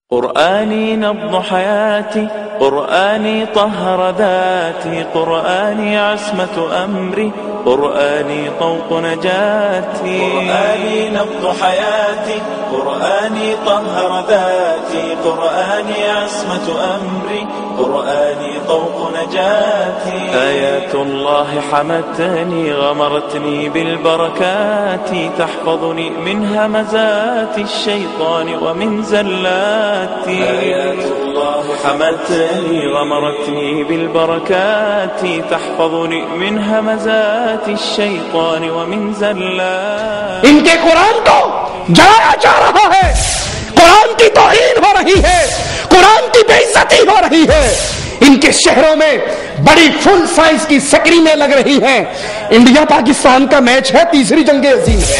قرآني نبض حياتي، قرآني طهر ذاتي، قرآني عصمة أمري، قرآني طوق نجاتي. قرآني نبض حياتي، قرآني طهر ذاتي، قرآني عصمة أمري، قرآني طوق نجاتي. آيات الله حمتني، غمرتني بالبركات، تحفظني من همزات الشيطان ومن زلات. آيات الله حمتني، غمرتني بالبركات، تحفظني من همزات الشيطان ومن زلات. ان کے قرآن کو جلایا جا رہا ہے، قرآن کی توہین ہو رہی ہے، قرآن کی بے عزتی ہو رہی ہے. ان کے شہروں میں بڑی فل سائز کی سکرینیں لگ رہی ہیں. انڈیا پاکستان کا میچ ہے، تیسری جنگ عظیم ہے.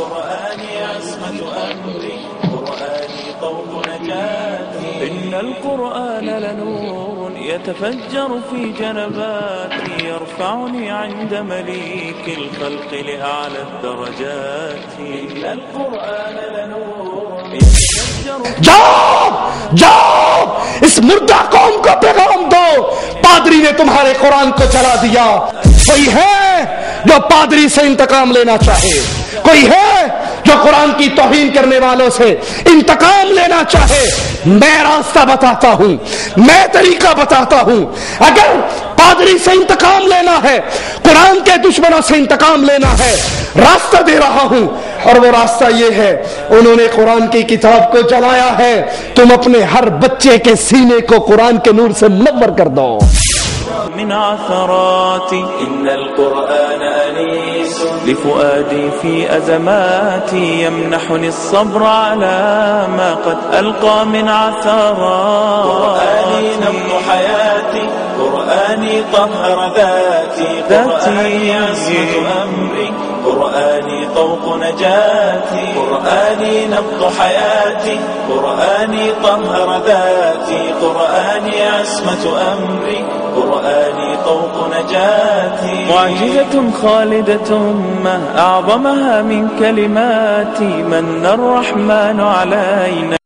القرآن لنور يتفجر في جنباتي، يرفعني عند مليك الخلق لأعلى الدرجات. القرآن لنور يتفجر. جاؤ اس مردہ قوم کو پیغام دو، پادری نے تمہارے قرآن کو جلا دیا. کوئی ہے جو پادری سے انتقام لینا چاہے؟ کوئی ہے جو قرآن کی توہین کرنے والوں سے انتقام لینا چاہے؟ میں راستہ بتاتا ہوں، میں طریقہ بتاتا ہوں. اگر پادری سے انتقام لینا ہے، قرآن کے دشمنوں سے انتقام لینا ہے، راستہ دے رہا ہوں. اور وہ راستہ یہ ہے، انہوں نے قرآن کی کتاب کو جلایا ہے. تم اپنے ہر بچے کے سینے کو قرآن کے نور سے منور کر دو. من عثراتي إن القرآن أنيس لفؤادي في أزماتي، يمنحني الصبر على ما قد ألقى من عثرات. قرآني نبض حياتي، قرآني طهر ذاتي، قرآني عصمة أمري، قرآني طوق نجاتي. قرآني نبض حياتي، قرآني طهر ذاتي، قرآني عصمة أمري، قرآني طوق نجاتي. معجزة خالدة ما أعظمها من كلماتي، من الرحمن علينا.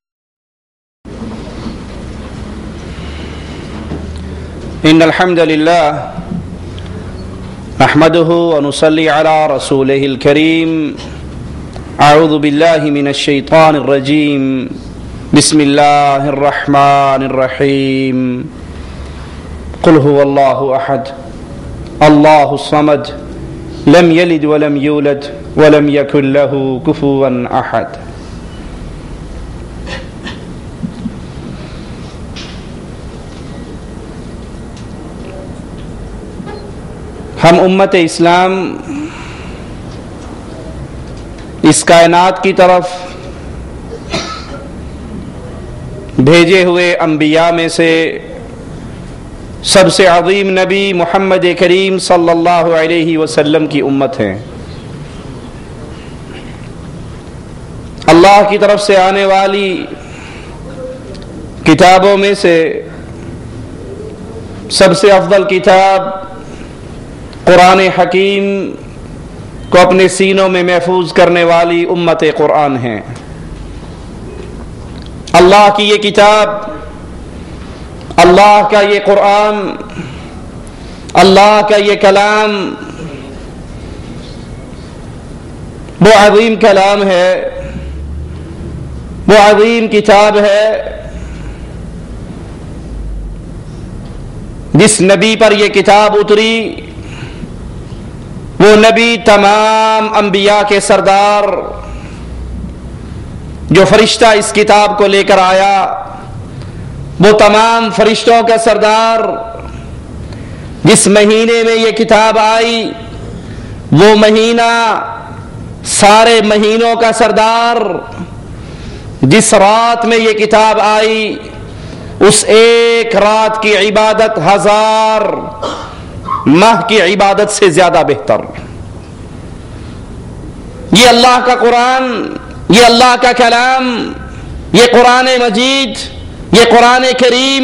إن الحمد لله نحمده ونصلي على رسوله الكريم. أعوذ بالله من الشيطان الرجيم. بسم الله الرحمن الرحيم. قل هو الله أحد الله الصمد لم يلد ولم يولد ولم يكن له كفوا أحد. ہم امت اسلام اس کائنات کی طرف بھیجے ہوئے انبیاء میں سے سب سے عظیم نبی محمد کریم صلی اللہ علیہ وسلم کی امت ہیں. اللہ کی طرف سے آنے والی کتابوں میں سے سب سے افضل کتاب قرآن حکیم کو اپنے سینوں میں محفوظ کرنے والی امت قرآن ہے. اللہ کی یہ کتاب، اللہ کا یہ قرآن، اللہ کا یہ کلام وہ عظیم کلام ہے، وہ عظیم کتاب ہے جس نبی پر یہ کتاب اتری وہ نبی تمام انبیاء کے سردار، جو فرشتہ اس کتاب کو لے کر آیا وہ تمام فرشتوں کا سردار، جس مہینے میں یہ کتاب آئی وہ مہینہ سارے مہینوں کا سردار، جس رات میں یہ کتاب آئی اس ایک رات کی عبادت 1000 ماہ کی عبادت سے زیادہ بہتر. یہ اللہ کا قرآن، یہ اللہ کا کلام، یہ قرآن مجید، یہ قرآن کریم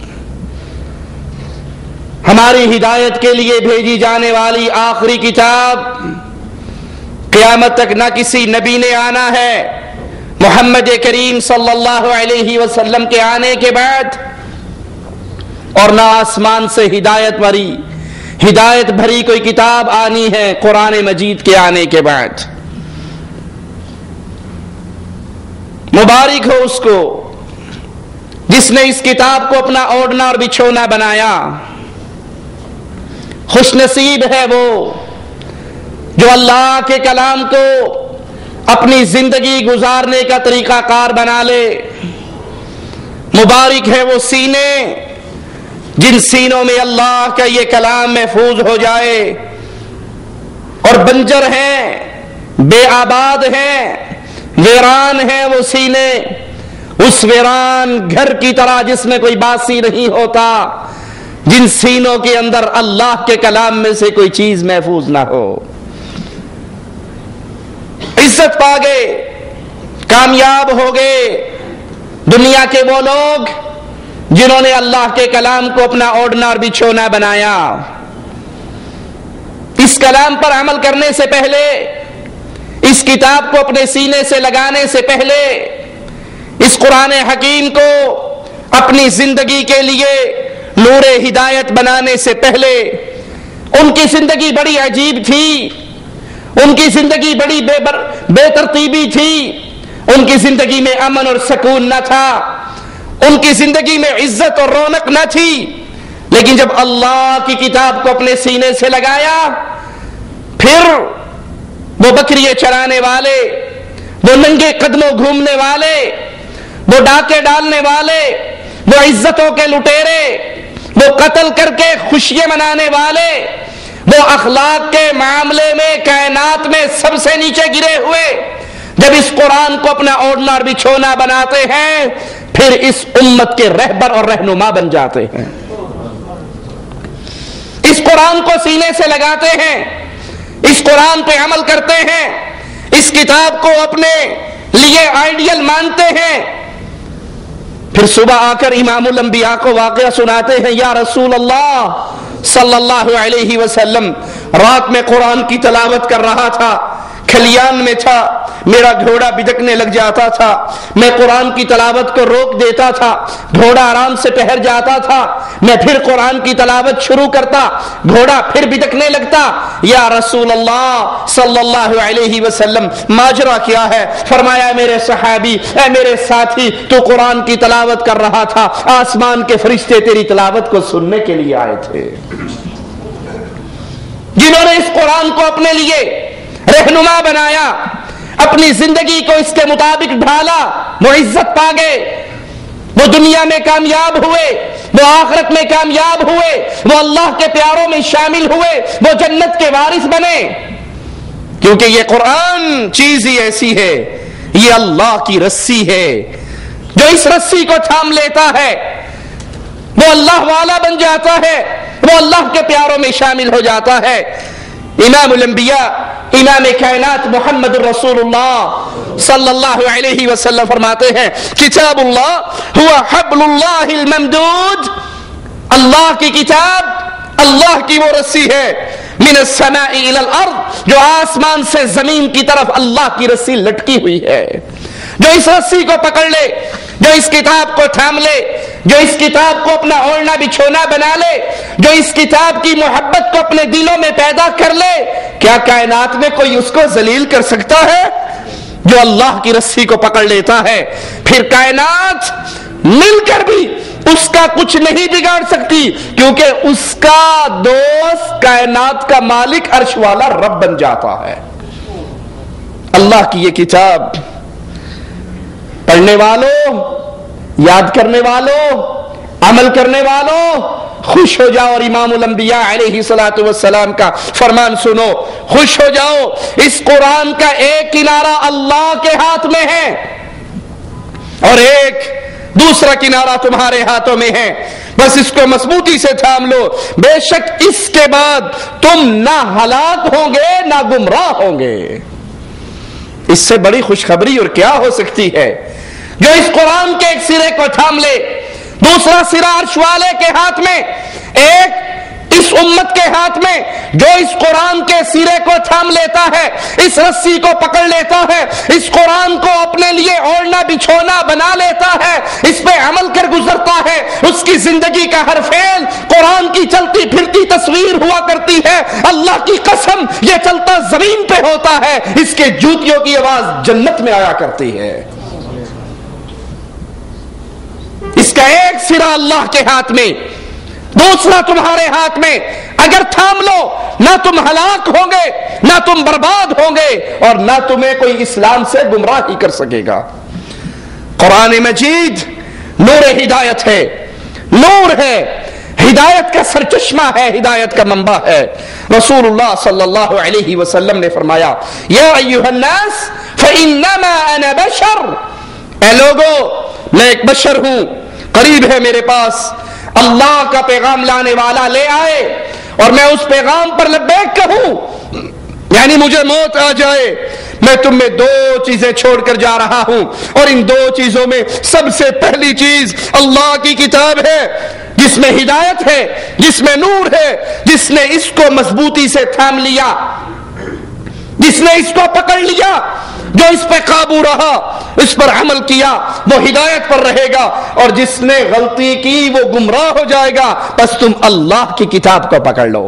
ہماری ہدایت کے لیے بھیجی جانے والی آخری کتاب. قیامت تک نہ کسی نبی نے آنا ہے محمد کریم صلی اللہ علیہ وسلم کے آنے کے بعد اور نہ آسمان سے ہدایت بھری کوئی کتاب آنی ہے قرآن مجید کے آنے کے بعد۔ مبارک ہو اس کو جس نے اس کتاب کو اپنا اوڑھنا اور بچھونا بنایا، خوش نصیب ہے وہ جو اللہ کے کلام کو اپنی زندگی گزارنے کا طریقہ کار بنا لے۔ مبارک ہے وہ سینے جن سینوں میں اللہ کا یہ کلام محفوظ ہو جائے، اور بنجر ہیں، بے آباد ہیں، ویران ہیں وہ سینے، اس ویران گھر کی طرح جس میں کوئی باسی نہیں ہوتا، جن سینوں کے اندر اللہ کے کلام میں سے کوئی چیز محفوظ نہ ہو۔ عزت پا گئے، کامیاب ہو گئے دنیا کے وہ لوگ جنہوں نے اللہ کے کلام کو اپنا اوڑھنا اور بچھونا بنایا۔ اس کلام پر عمل کرنے سے پہلے، اس کتاب کو اپنے سینے سے لگانے سے پہلے، اس قرآن حکیم کو اپنی زندگی کے لیے نور ہدایت بنانے سے پہلے ان کی زندگی بڑی عجیب تھی، ان کی زندگی بڑی بے ترتیبی تھی، ان کی زندگی میں امن اور سکون نہ تھا، ان کی زندگی میں عزت اور رونق نہ تھی۔ لیکن جب اللہ کی کتاب کو اپنے سینے سے لگایا، پھر وہ بکریے چرانے والے، وہ ننگے قدموں گھومنے والے، وہ ڈاکے ڈالنے والے، وہ عزتوں کے لٹیرے، وہ قتل کر کے خوشیاں منانے والے، وہ اخلاق کے معاملے میں کائنات میں سب سے نیچے گرے ہوئے، جب اس قرآن کو اپنا اوڑھنا اور بچھونا بناتے ہیں، پھر اس امت کے رہبر اور رہنما بن جاتے ہیں۔ اس قرآن کو سینے سے لگاتے ہیں، اس قرآن پہ عمل کرتے ہیں، اس کتاب کو اپنے لیے آئیڈیل مانتے ہیں، پھر صبح آ کر امام الانبیاء کو واقعہ سناتے ہیں، یا رسول اللہ صلی اللہ علیہ وسلم، رات میں قرآن کی تلاوت کر رہا تھا، کھلیان میں تھا، میرا گھوڑا بدکنے لگ جاتا تھا، میں قرآن کی تلاوت کو روک دیتا تھا، گھوڑا آرام سے ٹہر جاتا تھا، میں پھر قرآن کی تلاوت شروع کرتا، گھوڑا پھر بدکنے لگتا، یا رسول اللہ صلی اللہ علیہ وسلم ماجرا کیا ہے؟ فرمایا اے میرے صحابی، اے میرے ساتھی، تو قرآن کی تلاوت کر رہا تھا، آسمان کے فرشتے تیری تلاوت کو سننے کے لیے آئے تھے۔ جنہوں نے اس قرآن کو اپنے لیے رہنما بنایا، اپنی زندگی کو اس کے مطابق ڈھالا، وہ عزت پا گئے، وہ دنیا میں کامیاب ہوئے، وہ آخرت میں کامیاب ہوئے، وہ اللہ کے پیاروں میں شامل ہوئے، وہ جنت کے وارث بنے۔ کیونکہ یہ قرآن چیز ہی ایسی ہے، یہ اللہ کی رسی ہے، جو اس رسی کو تھام لیتا ہے وہ اللہ والا بن جاتا ہے، وہ اللہ کے پیاروں میں شامل ہو جاتا ہے۔ امام الانبیاء، امام کائنات محمد الرسول اللہ صلی اللہ علیہ وسلم فرماتے ہیں، کتاب اللہ ہوا حبل اللہ الممدود، اللہ کی کتاب اللہ کی وہ رسی ہے، من السماء الى الارض، جو آسمان سے زمین کی طرف اللہ کی رسی لٹکی ہوئی ہے۔ جو اس رسی کو پکڑ لے، جو اس کتاب کو تھام لے، جو اس کتاب کو اپنا اوڑھنا بچھونا بنا لے، جو اس کتاب کی محبت کو اپنے دلوں میں پیدا کر لے، کیا کائنات میں کوئی اس کو ذلیل کر سکتا ہے؟ جو اللہ کی رسی کو پکڑ لیتا ہے، پھر کائنات مل کر بھی اس کا کچھ نہیں بگاڑ سکتی، کیونکہ اس کا دوست کائنات کا مالک عرش والا رب بن جاتا ہے۔ اللہ کی یہ کتاب پڑھنے والوں، یاد کرنے والوں، عمل کرنے والوں خوش ہو جاؤ، اور امام الانبیاء علیہ الصلوۃ والسلام کا فرمان سنو، خوش ہو جاؤ، اس قرآن کا ایک کنارہ اللہ کے ہاتھ میں ہے اور ایک دوسرا کنارہ تمہارے ہاتھوں میں ہے، بس اس کو مضبوطی سے تھام لو، بے شک اس کے بعد تم نہ ہلاک ہوں گے نہ گمراہ ہوں گے۔ اس سے بڑی خوشخبری اور کیا ہو سکتی ہے؟ جو اس قرآن کے ایک سرے کو تھام لے، دوسرا سرا عرش والے کے ہاتھ میں، ایک اس امت کے ہاتھ میں جو اس قرآن کے سرے کو تھام لیتا ہے، اس رسی کو پکڑ لیتا ہے، اس قرآن کو اپنے لیے اوڑھنا بچھونا بنا لیتا ہے، اس پہ عمل کر گزرتا ہے، اس کی زندگی کا ہر فعل قرآن کی چلتی پھرتی تصویر ہوا کرتی ہے۔ اللہ کی قسم یہ چلتا زمین پہ ہوتا ہے، اس کے جوتیوں کی آواز جنت میں آیا کرتی ہے۔ اس کا ایک سرا اللہ کے ہاتھ میں، دوسرا تمہارے ہاتھ میں، اگر تھام لو نہ تم ہلاک ہوں گے، نہ تم برباد ہوں گے، اور نہ تمہیں کوئی اسلام سے گمراہ ہی کر سکے گا۔ قرآن مجید نور ہدایت ہے، نور ہے، ہدایت کا سرچشمہ ہے، ہدایت کا منبع ہے۔ رسول اللہ صلی اللہ علیہ وسلم نے فرمایا، یا ایھا الناس فانما انا بشر، اے لوگو میں ایک بشر ہوں، قریب ہے میرے پاس اللہ کا پیغام لانے والا لے آئے اور میں اس پیغام پر لبیک کہوں، یعنی مجھے موت آ جائے، میں تم میں دو چیزیں چھوڑ کر جا رہا ہوں، اور ان دو چیزوں میں سب سے پہلی چیز اللہ کی کتاب ہے، جس میں ہدایت ہے، جس میں نور ہے، جس نے اس کو مضبوطی سے تھام لیا، جس نے اس کو پکڑ لیا، جو اس پہ قابو رہا، اس پر عمل کیا، وہ ہدایت پر رہے گا، اور جس نے غلطی کی وہ گمراہ ہو جائے گا۔ بس تم اللہ کی کتاب کو پکڑ لو۔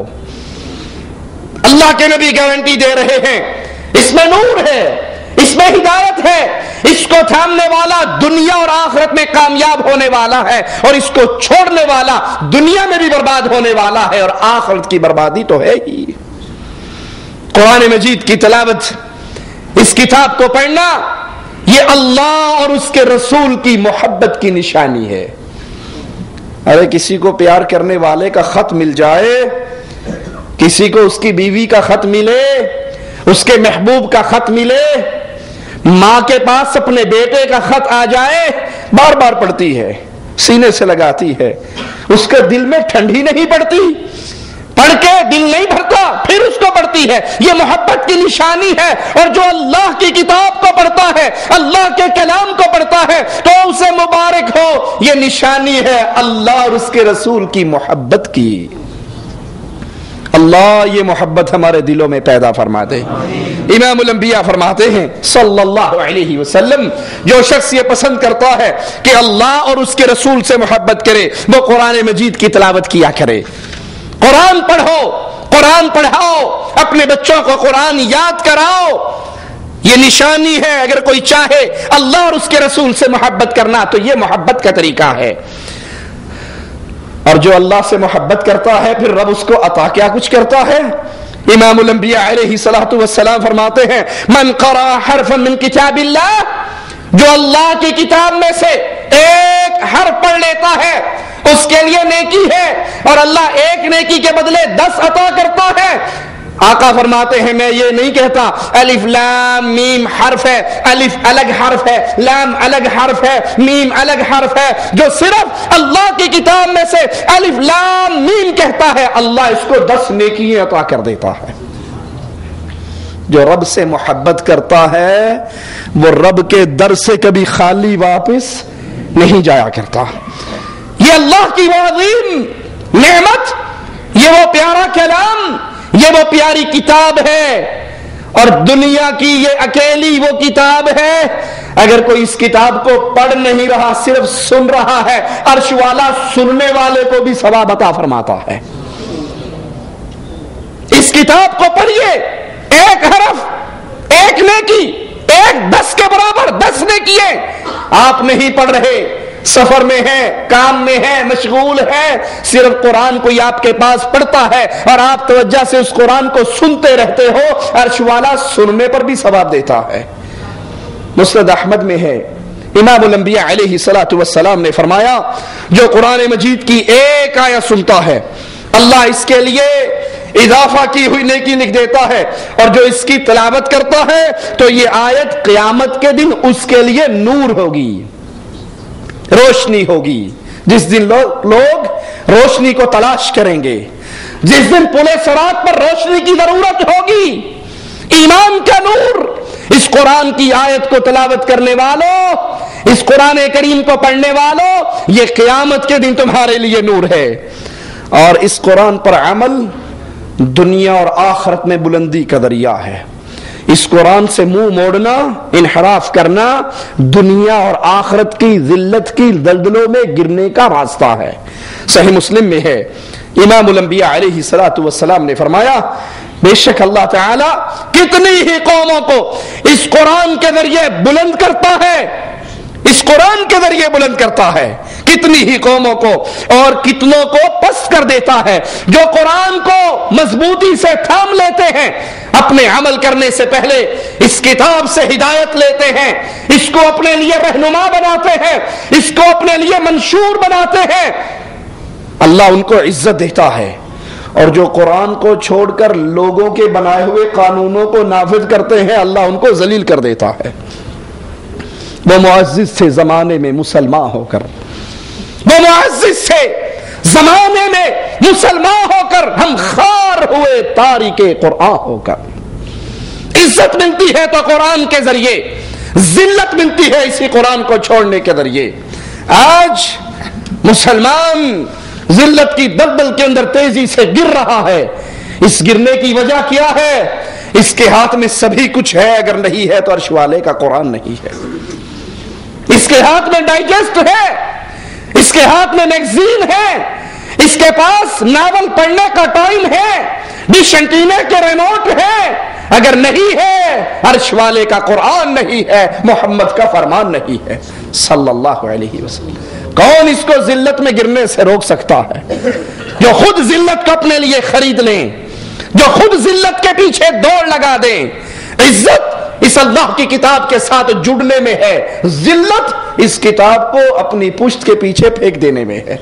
اللہ کے نبی گارنٹی دے رہے ہیں، اس میں نور ہے، اس میں ہدایت ہے، اس کو تھامنے والا دنیا اور آخرت میں کامیاب ہونے والا ہے، اور اس کو چھوڑنے والا دنیا میں بھی برباد ہونے والا ہے، اور آخرت کی بربادی تو ہے ہی۔ قرآن مجید کی تلاوت، اس کتاب کو پڑھنا، یہ اللہ اور اس کے رسول کی محبت کی نشانی ہے۔ ارے کسی کو پیار کرنے والے کا خط مل جائے، کسی کو اس کی بیوی کا خط ملے، اس کے محبوب کا خط ملے، ماں کے پاس اپنے بیٹے کا خط آ جائے، بار بار پڑھتی ہے، سینے سے لگاتی ہے، اس کے دل میں ٹھنڈی نہیں پڑتی، پڑھ کے دل نہیں بھرتا، پھر اس کو پڑھتی ہے۔ یہ محبت کی نشانی ہے، اور جو اللہ کی کتاب کو پڑھتا ہے، اللہ کے کلام کو پڑھتا ہے، تو اسے مبارک ہو۔ یہ نشانی ہے اللہ اور اس کے رسول کی محبت کی۔ اللہ یہ محبت ہمارے دلوں میں پیدا فرما دے۔ امام الانبیاء فرماتے ہیں صلی اللہ علیہ وسلم، جو شخص یہ پسند کرتا ہے کہ اللہ اور اس کے رسول سے محبت کرے، وہ قرآن مجید کی تلاوت کیا کرے، قرآن پڑھو، قرآن پڑھاؤ، اپنے بچوں کو قرآن یاد کراؤ۔ یہ نشانی ہے، اگر کوئی چاہے اللہ اور اس کے رسول سے محبت کرنا تو یہ محبت کا طریقہ ہے۔ اور جو اللہ سے محبت کرتا ہے پھر رب اس کو عطا کیا کچھ کرتا ہے۔ امام الانبیاء علیہ الصلوۃ والسلام فرماتے ہیں، من قرأ حرفا من کتاب اللہ، جو اللہ کی کتاب میں سے ایک حرف پڑھ لیتا ہے اس کے لیے نیکی ہے، اور اللہ ایک نیکی کے بدلے 10 عطا کرتا ہے۔ آقا فرماتے ہیں میں یہ نہیں کہتا الف لام میم حرف ہے، الف الگ حرف ہے، لام الگ حرف ہے، میم الگ حرف ہے، جو صرف اللہ کی کتاب میں سے الف لام میم کہتا ہے اللہ اس کو 10 نیکیاں عطا کر دیتا ہے۔ جو رب سے محبت کرتا ہے وہ رب کے در سے کبھی خالی واپس نہیں جایا کرتا۔ یہ اللہ کی وہ عظیم نعمت، یہ وہ پیارا کلام، یہ وہ پیاری کتاب ہے، اور دنیا کی یہ اکیلی وہ کتاب ہے، اگر کوئی اس کتاب کو پڑھ نہیں رہا صرف سن رہا ہے، عرش والا سننے والے کو بھی ثواب عطا فرماتا ہے۔ اس کتاب کو پڑھیے، ایک حرف ایک نیکی، ایک 10 کے برابر 10 نیکیے۔ آپ نہیں پڑھ رہے، سفر میں ہے، کام میں ہے، مشغول ہے، صرف قرآن کوئی آپ کے پاس پڑھتا ہے اور آپ توجہ سے اس قرآن کو سنتے رہتے ہو، عرش والا سننے پر بھی ثواب دیتا ہے۔ مسند احمد میں ہے، امام الانبیاء علیہ الصلوۃ والسلام نے فرمایا، جو قرآن مجید کی ایک آیت سنتا ہے اللہ اس کے لیے اضافہ کی ہوئی نیکی لکھ دیتا ہے، اور جو اس کی تلاوت کرتا ہے تو یہ آیت قیامت کے دن اس کے لیے نور ہوگی، روشنی ہوگی۔ جس دن لوگ روشنی کو تلاش کریں گے، جس دن پل صراط پر روشنی کی ضرورت ہوگی، ایمان کا نور اس قرآن کی آیت کو تلاوت کرنے والوں، اس قرآن کریم کو پڑھنے والوں، یہ قیامت کے دن تمہارے لیے نور ہے۔ اور اس قرآن پر عمل دنیا اور آخرت میں بلندی کا ذریعہ ہے. اس قرآن سے منہ موڑنا، انحراف کرنا دنیا اور آخرت کی ذلت کی دلدلوں میں گرنے کا راستہ ہے. صحیح مسلم میں ہے، امام الانبیاء علیہ الصلوۃ والسلام نے فرمایا بے شک اللہ تعالی کتنی ہی قوموں کو اس قرآن کے ذریعے بلند کرتا ہے، اس قرآن کے ذریعے بلند کرتا ہے، کتنی ہی قوموں کو اور کتنوں کو پست کر دیتا ہے. جو قرآن کو مضبوطی سے تھام لیتے ہیں، اپنے عمل کرنے سے پہلے اس کتاب سے ہدایت لیتے ہیں، اس کو اپنے لیے رہنما بناتے ہیں، اس کو اپنے لیے منشور بناتے ہیں، اللہ ان کو عزت دیتا ہے. اور جو قرآن کو چھوڑ کر لوگوں کے بنائے ہوئے قانونوں کو نافذ کرتے ہیں، اللہ ان کو ذلیل کر دیتا ہے. وہ معزز تھے زمانے میں مسلمان ہو کر، وہ معزز تھے زمانے میں مسلمان ہو کر، ہم خار ہوئے تاریک قرآن ہو کر. عزت ملتی ہے تو قرآن کے ذریعے، ذلت ملتی ہے اسی قرآن کو چھوڑنے کے ذریعے. آج مسلمان ذلت کی دلدل کے اندر تیزی سے گر رہا ہے. اس گرنے کی وجہ کیا ہے؟ اس کے ہاتھ میں سبھی کچھ ہے، اگر نہیں ہے تو عرش والے کا قرآن نہیں ہے. اس کے ہاتھ میں ڈائجسٹ ہے، اس کے ہاتھ میں میگزین ہے، اس کے پاس ناول پڑھنے کا ٹائم ہے، ڈش اینٹینا کے ریموٹ ہے، اگر نہیں ہے عرش والے کا قرآن نہیں ہے، محمد کا فرمان نہیں ہے صلی اللہ علیہ وسلم. کون اس کو ذلت میں گرنے سے روک سکتا ہے؟ جو خود ذلت کو اپنے لیے خرید لیں، جو خود ذلت کے پیچھے دوڑ لگا دیں. عزت اس اللہ کی کتاب کے ساتھ جڑنے میں ہے، ذلت اس کتاب کو اپنی پشت کے پیچھے پھینک دینے میں ہے.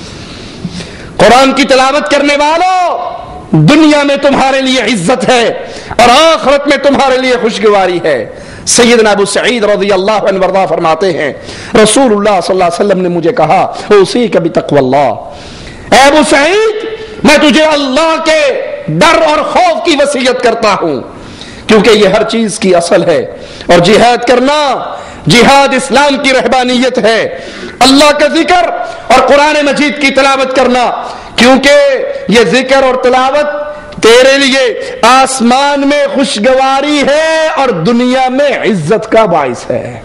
قرآن کی تلاوت کرنے والوں، دنیا میں تمہارے لیے عزت ہے اور آخرت میں تمہارے لیے خوشگواری ہے. سیدنا ابو سعید رضی اللہ عنہ وارضاہ فرماتے ہیں رسول اللہ صلی اللہ علیہ وسلم نے مجھے کہا اوصیک بتقوی اللہ، اے ابو سعید میں تجھے اللہ کے ڈر اور خوف کی وصیت کرتا ہوں، کیونکہ یہ ہر چیز کی اصل ہے. اور جہاد کرنا، جہاد اسلام کی رہبانیت ہے. اللہ کا ذکر اور قرآن مجید کی تلاوت کرنا، کیونکہ یہ ذکر اور تلاوت تیرے لیے آسمان میں خوشگواری ہے اور دنیا میں عزت کا باعث ہے.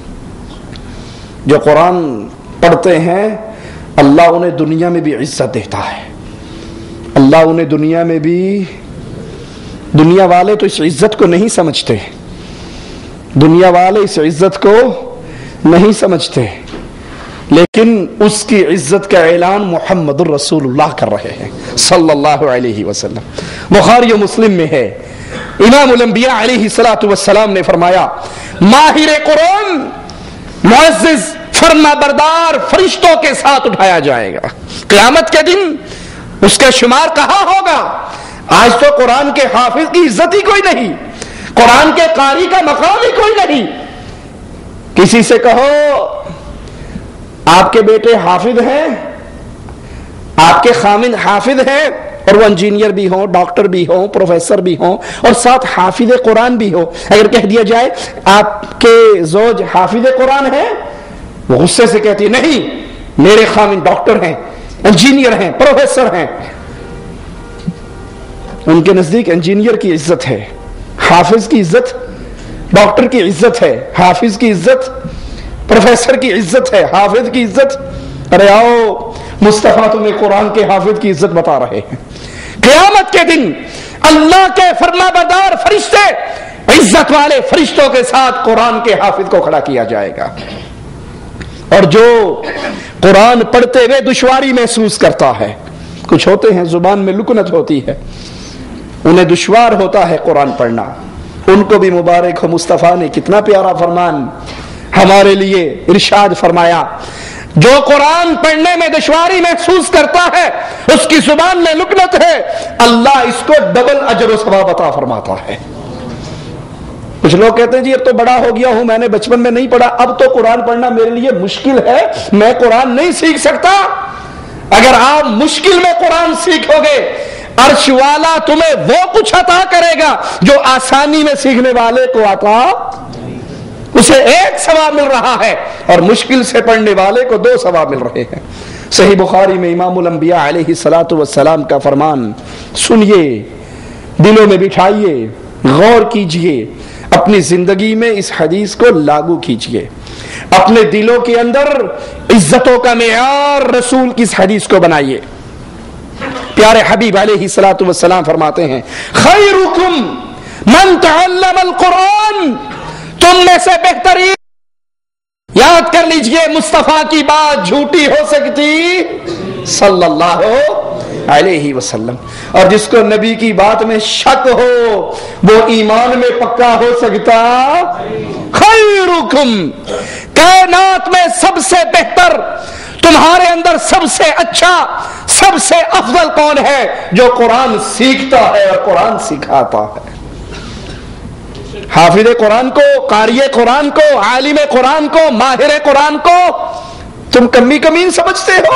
جو قرآن پڑھتے ہیں اللہ انہیں دنیا میں بھی عزت دیتا ہے. اللہ انہیں دنیا میں بھی، دنیا والے تو اس عزت کو نہیں سمجھتے، دنیا والے اس عزت کو نہیں سمجھتے، لیکن اس کی عزت کا اعلان محمد الرسول اللہ کر رہے ہیں صلی اللہ علیہ وسلم. بخاری و مسلم میں ہے، امام الانبیاء علیہ الصلوۃ والسلام نے فرمایا ماہر قرآن معزز فرما بردار فرشتوں کے ساتھ اٹھایا جائے گا قیامت کے دن. اس کا شمار کہاں ہوگا؟ آج تو قرآن کے حافظ کی عزت ہی کوئی نہیں، قرآن کے قاری کا مقام ہی کوئی نہیں. کسی سے کہو آپ کے بیٹے حافظ ہیں، آپ کے خامند حافظ ہیں، اور وہ انجینئر بھی ہوں، ڈاکٹر بھی ہوں، پروفیسر بھی ہوں، اور ساتھ حافظ قرآن بھی ہو، اگر کہہ دیا جائے آپ کے زوج حافظ قرآن ہیں، وہ غصے سے کہتی ہے نہیں میرے خامند ڈاکٹر ہیں، انجینئر ہیں، پروفیسر ہیں. ان کے نزدیک انجینئر کی عزت ہے، حافظ کی عزت، ڈاکٹر کی عزت ہے، حافظ کی عزت، پروفیسر کی عزت ہے، حافظ کی عزت. ارے آؤ مصطفیٰ تمہیں قرآن کے حافظ کی عزت بتا رہے ہیں. قیامت کے دن اللہ کے فرما بردار فرشتے عزت والے فرشتوں کے ساتھ قرآن کے حافظ کو کھڑا کیا جائے گا. اور جو قرآن پڑھتے ہوئے دشواری محسوس کرتا ہے، کچھ ہوتے ہیں زبان میں لکنت ہوتی ہے، انہیں دشوار ہوتا ہے قرآن پڑھنا، ان کو بھی مبارک ہو. مصطفیٰ نے کتنا پیارا فرمان ہمارے لیے ارشاد فرمایا، جو قرآن پڑھنے میں دشواری محسوس کرتا ہے، اس کی زبان میں لکنت ہے، اللہ اس کو ڈبل اجر و ثواب عطا فرماتا ہے. کچھ لوگ کہتے ہیں جی اب تو بڑا ہو گیا ہوں، میں نے بچپن میں نہیں پڑھا، اب تو قرآن پڑھنا میرے لیے مشکل ہے، میں قرآن نہیں سیکھ سکتا. اگر آپ مشکل میں قرآن سیکھو گے، عرش والا تمہیں وہ کچھ عطا کرے گا جو آسانی میں سیکھنے والے کو عطا، اسے 1 ثواب مل رہا ہے اور مشکل سے پڑھنے والے کو 2 ثواب مل رہے ہیں. صحیح بخاری میں امام الانبیاء علیہ الصلوۃ والسلام کا فرمان سنیے، دلوں میں بٹھائیے، غور کیجئے، اپنی زندگی میں اس حدیث کو لاگو کیجئے، اپنے دلوں کے اندر عزتوں کا معیار رسول کی اس حدیث کو بنائیے۔ پیارے حبیب علیہ الصلوۃ والسلام فرماتے ہیں خیرکم من تعلم القرآن، تم میں سے بہترین، یاد کر لیجئے مصطفیٰ کی بات جھوٹی ہو سکتی صلی اللہ علیہ وسلم، اور جس کو نبی کی بات میں شک ہو وہ ایمان میں پکا ہو سکتا۔ خیرکم، کائنات میں سب سے بہتر، تمہارے اندر سب سے اچھا، سب سے افضل کون ہے؟ جو قرآن سیکھتا ہے اور قرآن سکھاتا ہے۔ حافظ قرآن کو، قاری قرآن کو، عالم قرآن کو، ماہر قرآن کو تم کمی کمین سمجھتے ہو؟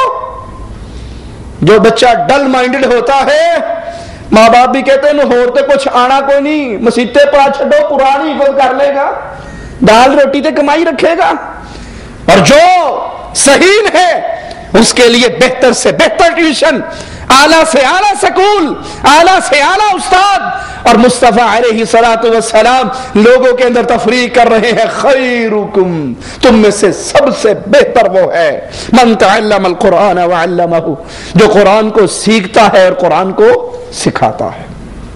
جو بچہ ڈل مائنڈڈ ہوتا ہے، ماں باپ بھی کہتے ہیں ہو تو کچھ آنا کوئی نہیں، مسیطے پا چھڈو، پرانی کو کر لے گا، دال روٹی تے کمائی رکھے گا۔ اور جو صحیح ہے اس کے لیے بہتر سے بہتر ٹیوشن، اعلیٰ سے اعلیٰ سکول، اعلیٰ سے اعلیٰ استاد، اور مصطفیٰ علیہ الصلوۃ والسلام لوگوں کے اندر تفریق کر رہے ہیں خیرکم، تم میں سے سب سے بہتر وہ ہے من تعلم القرآن وعلمہ، جو قرآن کو سیکھتا ہے اور قرآن کو سکھاتا ہے۔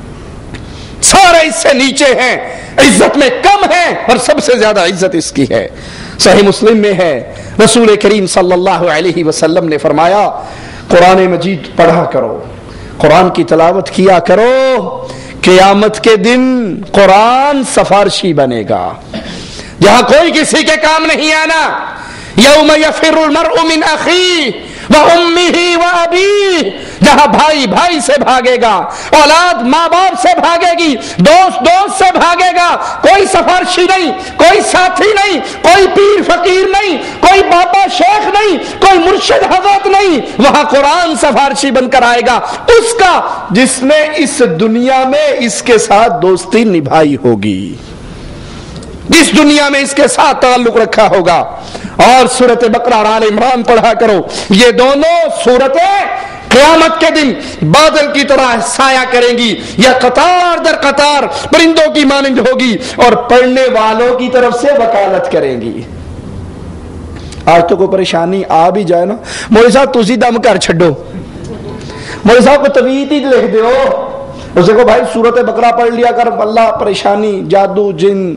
سارے اس سے نیچے ہیں، عزت میں کم ہے، اور سب سے زیادہ عزت اس کی ہے۔ صحیح مسلم میں ہے، رسول کریم صلی اللہ علیہ وسلم نے فرمایا قرآن مجید پڑھا کرو، قرآن کی تلاوت کیا کرو، قیامت کے دن قرآن سفارشی بنے گا، جہاں کوئی کسی کے کام نہیں آنا۔ یوم یفر المرء من اخیہ وامہ وابیہ، جہاں بھائی بھائی سے بھاگے گا، اولاد ماں باپ سے بھاگے گی، دوست دوست سے بھاگے گا، کوئی سفارشی نہیں، کوئی ساتھی نہیں، کوئی پیر فقیر نہیں، کوئی بابا شیخ نہیں، کوئی مرشد حضرت نہیں، وہاں قرآن سفارشی بن کر آئے گا اس کا جس نے اس دنیا میں اس کے ساتھ دوستی نبھائی ہوگی، جس دنیا میں اس کے ساتھ تعلق رکھا ہوگا۔ اور سورۃ بقرہ اور آل عمران پڑھا کرو، یہ دونوں سورتیں قیامت کے دن بادل کی طرح سایہ کریں گی، یا قطار در قطار پرندوں کی مانند ہوگی، اور پڑھنے والوں کی طرف سے وکالت کریں گی۔ آج تو کوئی پریشانی آ بھی جائے نا، مولوی صاحب تسی دم کر چھڈو، مولوی صاحب کو طویت ہی لکھ دیو، اسے کو بھائی سورۃ بقرہ پڑھ لیا کر، اللہ پریشانی جادو جن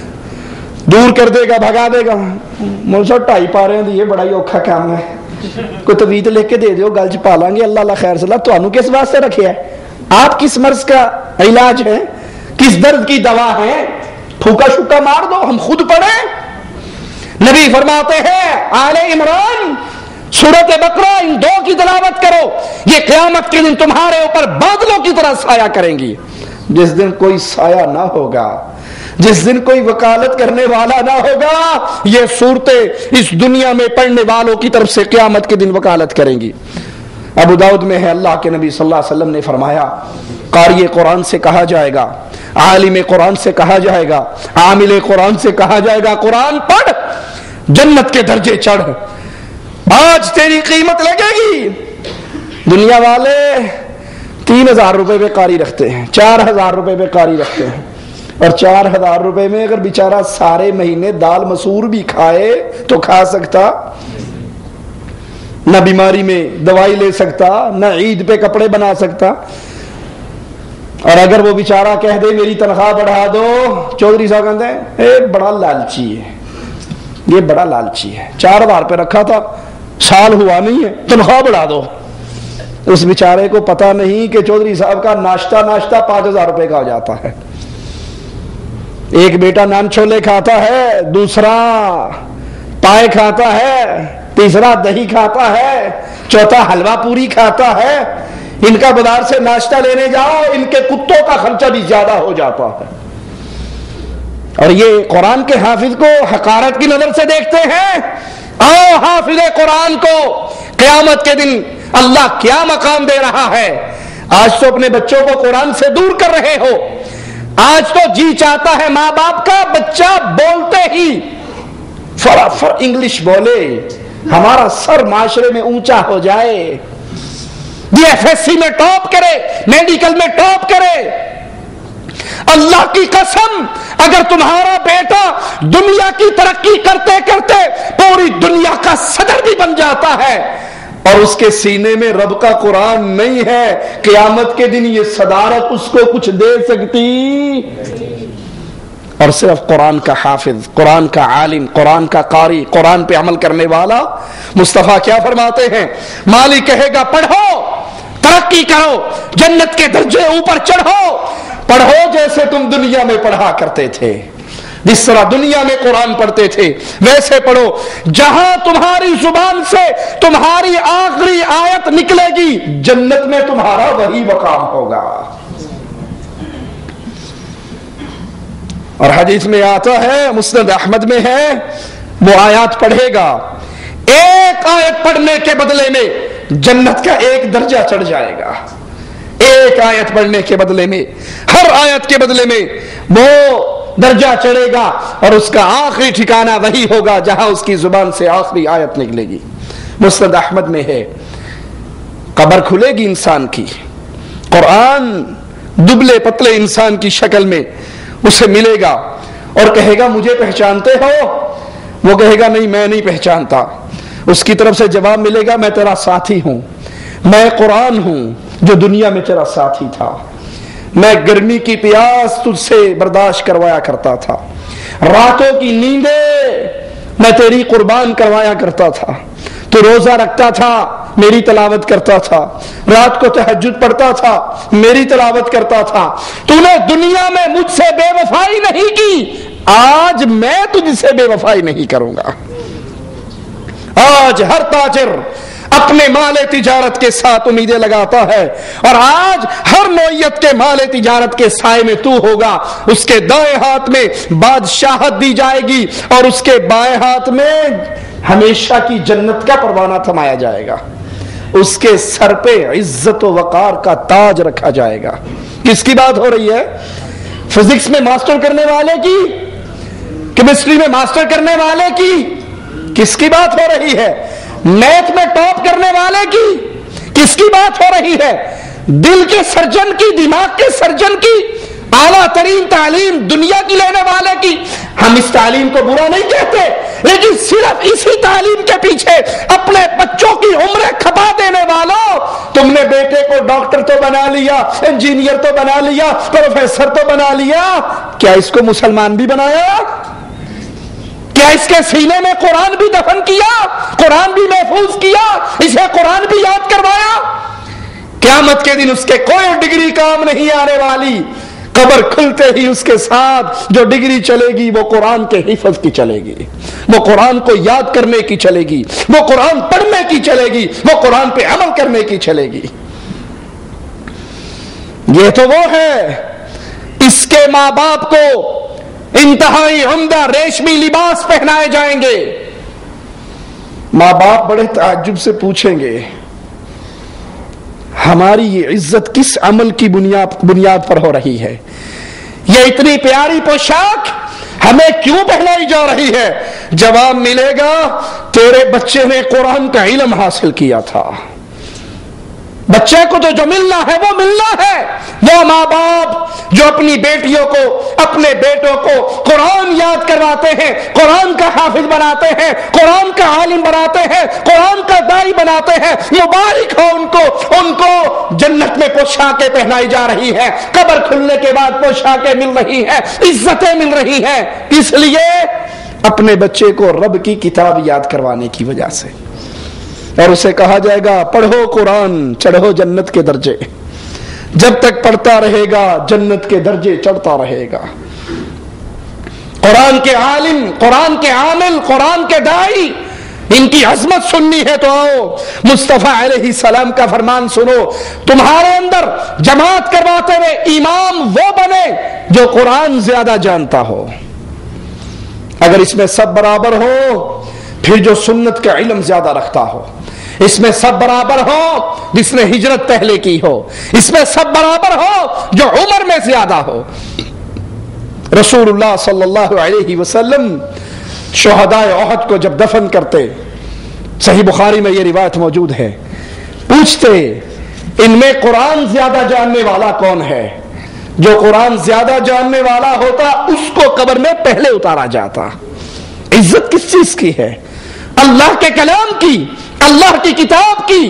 دور کر دے گا، بھگا دے گا۔ مولوی صاحب 2.5 پارے دی یہ بڑا ہی اوکھا کام ہے، کوئی طویت لکھ کے دے دیو، گل چ پا لیں گے، اللہ اللہ خیر صلاح۔ تانوں کس واسطے رکھے ہے؟ آپ کس مرض کا علاج ہے؟ کس درد کی دوا ہے؟ پھوکا شوکا مار دو، ہم خود پڑھیں۔ نبی فرماتے ہیں آل عمران، سورۃ بقرہ، ان دو کی تلاوت کرو، یہ قیامت کے دن تمہارے اوپر بادلوں کی طرح سایہ کریں گی۔ جس دن کوئی سایہ نہ ہوگا، جس دن کوئی وکالت کرنے والا نہ ہوگا، یہ صورتیں اس دنیا میں پڑھنے والوں کی طرف سے قیامت کے دن وکالت کریں گی۔ ابو داؤد میں ہے، اللہ کے نبی صلی اللہ علیہ وسلم نے فرمایا قاری قرآن سے کہا جائے گا، عالم قرآن سے کہا جائے گا، عامل قرآن سے کہا جائے گا قرآن پڑھ، جنت کے درجے چڑھ، آج تیری قیمت لگے گی۔ دنیا والے 3000 روپے پہ قاری رکھتے ہیں، 4000 روپے پہ قاری رکھتے ہیں، اور 4000 روپے میں اگر بیچارہ سارے مہینے دال مسور بھی کھائے تو کھا سکتا؟ نہ بیماری میں دوائی لے سکتا، نہ عید پہ کپڑے بنا سکتا۔ اور اگر وہ بیچارہ کہہ دے میری تنخواہ بڑھا دو، چودھری صاحب کہتے ہیں اے بڑا لالچی ہے، یہ بڑا لالچی ہے، 4000 پہ رکھا تھا، سال ہوا نہیں ہے، تنخواہ بڑھا دو۔ اس بیچارے کو پتا نہیں کہ چودھری صاحب کا ناشتہ 5000 روپے کا ہو جاتا ہے۔ ایک بیٹا نان چھولے کھاتا ہے، دوسرا پائے کھاتا ہے، تیسرا دہی کھاتا ہے، چوتھا حلوہ پوری کھاتا ہے۔ ان کا بازار سے ناشتہ لینے جاؤ، ان کے کتوں کا خرچہ بھی زیادہ ہو جاتا ہے۔ اور یہ قرآن کے حافظ کو حقارت کی نظر سے دیکھتے ہیں۔ آؤ حافظ قرآن کو قیامت کے دن اللہ کیا مقام دے رہا ہے۔ آج تو اپنے بچوں کو قرآن سے دور کر رہے ہو، آج تو جی چاہتا ہے ماں باپ کا بچہ بولتے ہی فر انگلش بولے، ہمارا سر معاشرے میں اونچا ہو جائے، DFSC میں ٹاپ کرے، میڈیکل میں ٹاپ کرے۔ اللہ کی قسم اگر تمہارا بیٹا دنیا کی ترقی کرتے کرتے پوری دنیا کا صدر بھی بن جاتا ہے اور اس کے سینے میں رب کا قرآن نہیں ہے، قیامت کے دن یہ صدارت اس کو کچھ دے سکتی؟ اور صرف قرآن کا حافظ، قرآن کا عالم، قرآن کا قاری، قرآن پہ عمل کرنے والا۔ مصطفیٰ کیا فرماتے ہیں؟ مالک کہے گا پڑھو، ترقی کرو، جنت کے درجے اوپر چڑھو، پڑھو جیسے تم دنیا میں پڑھا کرتے تھے، جس طرح دنیا میں قرآن پڑھتے تھے ویسے پڑھو، جہاں تمہاری زبان سے تمہاری آخری آیت نکلے گی جنت میں تمہارا وہی مقام ہوگا۔ اور حدیث میں آتا ہے، مسند احمد میں ہے، وہ آیات پڑھے گا، ایک آیت پڑھنے کے بدلے میں جنت کا ایک درجہ چڑھ جائے گا، ایک آیت پڑھنے کے بدلے میں، ہر آیت کے بدلے میں وہ درجہ چڑھے گا اور اس کا آخری ٹھکانہ وہی ہوگا جہاں اس کی زبان سے آخری آیت نکلے گی۔ مسند احمد میں ہے، قبر کھلے گی انسان کی، قرآن دبلے پتلے انسان کی شکل میں اسے ملے گا اور کہے گا مجھے پہچانتے ہو؟ وہ کہے گا نہیں میں نہیں پہچانتا۔ اس کی طرف سے جواب ملے گا میں تیرا ساتھی ہوں، میں قرآن ہوں جو دنیا میں تیرا ساتھی تھا، میں گرمی کی پیاس تجھ سے برداشت کروایا کرتا تھا، راتوں کی نیندیں میں تیری قربان کروایا کرتا تھا، تو روزہ رکھتا تھا میری تلاوت کرتا تھا، رات کو تہجد پڑھتا تھا میری تلاوت کرتا تھا، تو نے دنیا میں مجھ سے بے وفائی نہیں کی، آج میں تجھ سے بے وفائی نہیں کروں گا۔ آج ہر تاجر اپنے مال تجارت کے ساتھ امیدیں لگاتا ہے اور آج ہر نوعیت کے مال تجارت کے سائے میں تو ہوگا، اس کے دائیں ہاتھ میں بادشاہت دی جائے گی اور اس کے بائیں ہاتھ میں ہمیشہ کی جنت کا پروانہ تھمایا جائے گا، اس کے سر پہ عزت و وقار کا تاج رکھا جائے گا۔ کس کی بات ہو رہی ہے؟ فزکس میں ماسٹر کرنے والے کی؟ کیمسٹری میں ماسٹر کرنے والے کی؟ کس کی بات ہو رہی ہے؟ میتھ میں ٹاپ کرنے والے کی؟ کس کی بات ہو رہی ہے؟ دل کے سرجن کی، دماغ کے سرجن کی، اعلیٰ ترین تعلیم دنیا کی لینے والے کی؟ ہم اس تعلیم کو برا نہیں کہتے، لیکن صرف اسی تعلیم کے پیچھے اپنے بچوں کی عمریں کھپا دینے والوں، تم نے بیٹے کو ڈاکٹر تو بنا لیا، انجینئر تو بنا لیا، پروفیسر تو بنا لیا، کیا اس کو مسلمان بھی بنایا؟ کیا اس کے سینے میں قرآن بھی دفن کیا، قرآن بھی محفوظ کیا، اسے قرآن بھی یاد کروایا؟ قیامت کے دن اس کے کوئی ڈگری کام نہیں آنے والی، قبر کھلتے ہی اس کے ساتھ جو ڈگری چلے گی وہ قرآن کے حفظ کی چلے گی، وہ قرآن کو یاد کرنے کی چلے گی، وہ قرآن پڑھنے کی چلے گی، وہ قرآن پہ عمل کرنے کی چلے گی۔ یہ تو وہ ہے، اس کے ماں باپ کو انتہائی عمدہ ریشمی لباس پہنائے جائیں گے۔ ماں باپ بڑے تعجب سے پوچھیں گے ہماری یہ عزت کس عمل کی بنیاد پر ہو رہی ہے؟ یہ اتنی پیاری پوشاک ہمیں کیوں پہنائی جا رہی ہے؟ جواب ملے گا تیرے بچے نے قرآن کا علم حاصل کیا تھا۔ بچے کو تو جو ملنا ہے وہ ملنا ہے۔ وہ ماں باپ جو اپنی بیٹیوں کو، اپنے بیٹوں کو قرآن یاد کرواتے ہیں، قرآن کا حافظ بناتے ہیں، قرآن کا عالم بناتے ہیں، قرآن کا داعی بناتے ہیں، مبارک ہو ان کو جنت میں پوشاکیں پہنائی جا رہی ہے، قبر کھلنے کے بعد پوشاکیں مل رہی ہیں، عزتیں مل رہی ہیں۔ اس لیے اپنے بچے کو رب کی کتاب یاد کروانے کی وجہ سے، اور اسے کہا جائے گا پڑھو قرآن، چڑھو جنت کے درجے، جب تک پڑھتا رہے گا جنت کے درجے چڑھتا رہے گا۔ قرآن کے عالم، قرآن کے عامل، قرآن کے داعی، ان کی عظمت سننی ہے تو آؤ، مصطفیٰ علیہ السلام کا فرمان سنو، تمہارے اندر جماعت کرواتے ہوئے امام وہ بنے جو قرآن زیادہ جانتا ہو۔ اگر اس میں سب برابر ہو، پھر جو سنت کا علم زیادہ رکھتا ہو، اس میں سب برابر ہو جس نے ہجرت پہلے کی ہو، اس میں سب برابر ہو جو عمر میں زیادہ ہو۔ رسول اللہ صلی اللہ علیہ وسلم شہدائے احد کو جب دفن کرتے صحیح بخاری میں یہ روایت موجود ہے. پوچھتے ان میں قرآن زیادہ جاننے والا کون ہے؟ جو قرآن زیادہ جاننے والا ہوتا اس کو قبر میں پہلے اتارا جاتا. عزت کس چیز کی ہے؟ اللہ کے کلام کی، اللہ کی کتاب کی.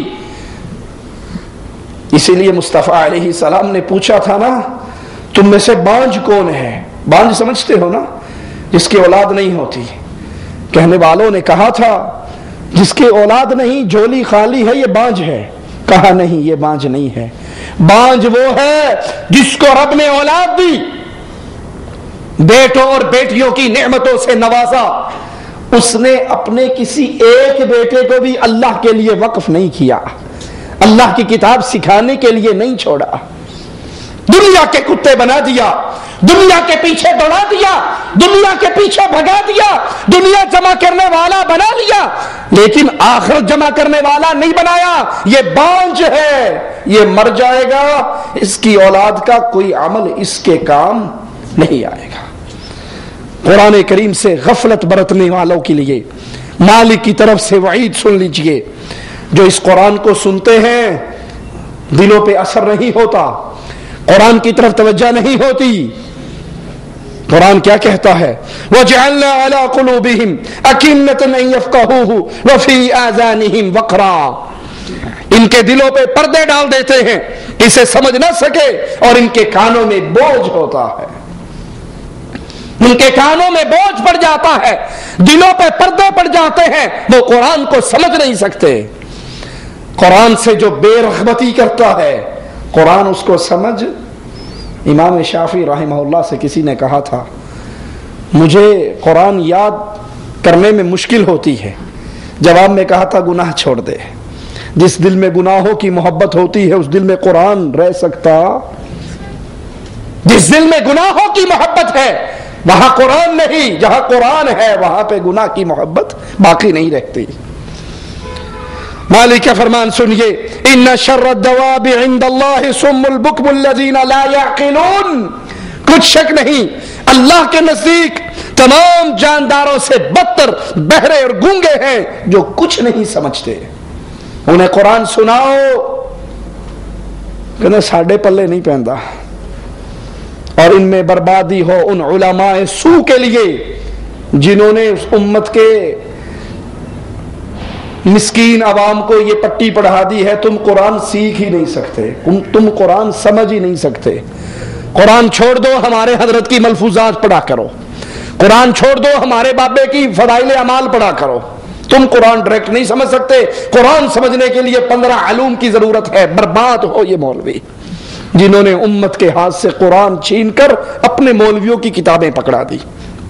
اسی لیے مصطفیٰ علیہ السلام نے پوچھا تھا نا، تم میں سے بانج کون ہے؟ بانج سمجھتے ہو نا، جس کی اولاد نہیں ہوتی. کہنے والوں نے کہا تھا جس کی اولاد نہیں، جھولی خالی ہے، یہ بانج ہے. کہا نہیں، یہ بانج نہیں ہے. بانج وہ ہے جس کو رب نے اولاد دی، بیٹوں اور بیٹیوں کی نعمتوں سے نوازا، اس نے اپنے کسی ایک بیٹے کو بھی اللہ کے لیے وقف نہیں کیا، اللہ کی کتاب سکھانے کے لیے نہیں چھوڑا. دنیا کے کتے بنا دیا، دنیا کے پیچھے دوڑا دیا، دنیا کے پیچھے بھگا دیا، دنیا جمع کرنے والا بنا لیا، لیکن آخرت جمع کرنے والا نہیں بنایا. یہ بانج ہے، یہ مر جائے گا، اس کی اولاد کا کوئی عمل اس کے کام نہیں آئے گا. قرآن کریم سے غفلت برتنے والوں کے لیے مالک کی طرف سے وعید سن لیجئے. جو اس قرآن کو سنتے ہیں دلوں پہ اثر نہیں ہوتا، قرآن کی طرف توجہ نہیں ہوتی. قرآن کیا کہتا ہے؟ وَجَعَلْنَا عَلَىٰ قُلُوبِهِمْ أَكِنَّةً أَن يَفْقَهُوهُ وَفِي آذَانِهِمْ وَقْرًا. ان کے دلوں پہ پردے ڈال دیتے ہیں، اسے سمجھ نہ سکے، اور ان کے کانوں میں بوجھ ہوتا ہے، ان کے کانوں میں بوجھ پڑ جاتا ہے، دلوں پہ پردے پڑ جاتے ہیں، وہ قرآن کو سمجھ نہیں سکتے. قرآن سے جو بے رغبتی کرتا ہے قرآن اس کو سمجھ. امام شافعی رحمہ اللہ سے کسی نے کہا تھا مجھے قرآن یاد کرنے میں مشکل ہوتی ہے. جواب میں کہا تھا گناہ چھوڑ دے. جس دل میں گناہوں کی محبت ہوتی ہے اس دل میں قرآن رہ سکتا؟ جس دل میں گناہوں کی محبت ہے وہاں قرآن نہیں، جہاں قرآن ہے وہاں پہ گناہ کی محبت باقی نہیں رہتی. مالک کا فرمان سنیے، ان شر الدواب عند اللہ صم البکم الذین لا یعقلون. کچھ شک نہیں اللہ کے نزدیک تمام جانداروں سے بدتر بہرے اور گونگے ہیں جو کچھ نہیں سمجھتے. انہیں قرآن سناؤ کہ ساڑھے پلے نہیں پہنتا. اور ان میں بربادی ہو ان علماء سو کے لیے جنہوں نے اس امت کے مسکین عوام کو یہ پٹی پڑھا دی ہے تم قرآن سیکھ ہی نہیں سکتے، تم قرآن سمجھ ہی نہیں سکتے. قرآن چھوڑ دو، ہمارے حضرت کی ملفوظات پڑھا کرو. قرآن چھوڑ دو، ہمارے بابے کی فضائل اعمال پڑھا کرو. تم قرآن ڈائریکٹ نہیں سمجھ سکتے. قرآن سمجھنے کے لیے 15 علوم کی ضرورت ہے. برباد ہو یہ مولوی جنہوں نے امت کے ہاتھ سے قرآن چھین کر اپنے مولویوں کی کتابیں پکڑا دی.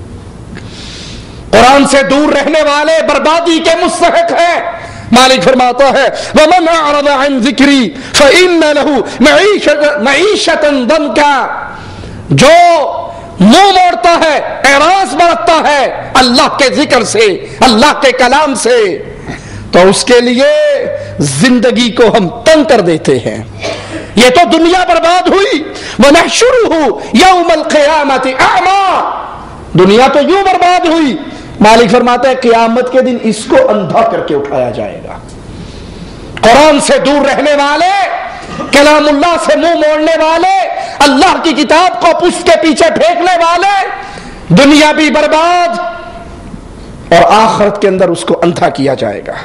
قرآن سے دور رہنے والے بربادی کے مستحق ہیں. مالک فرماتا ہے وَمَنْ أَعْرَضَ عَنْ ذِكْرِي فَإِنَّ لَهُ مَعِيشَةً ضَنْكًا. جو منہ موڑتا ہے، اعراض برتتا ہے اللہ کے ذکر سے، اللہ کے کلام سے، تو اس کے لیے زندگی کو ہم تنگ کر دیتے ہیں. یہ تو دنیا برباد ہوئی. وَنَحْشُرُهُ يَوْمَ الْقِيَامَةِ أَعْمَى. دنیا تو یوں برباد ہوئی. مالک فرماتا ہے قیامت کے دن اس کو اندھا کر کے اٹھایا جائے گا. قرآن سے دور رہنے والے، کلام اللہ سے منہ موڑنے والے، اللہ کی کتاب کو پشت کے پیچھے پھینکنے والے، دنیا بھی برباد اور آخرت کے اندر اس کو اندھا کیا جائے گا.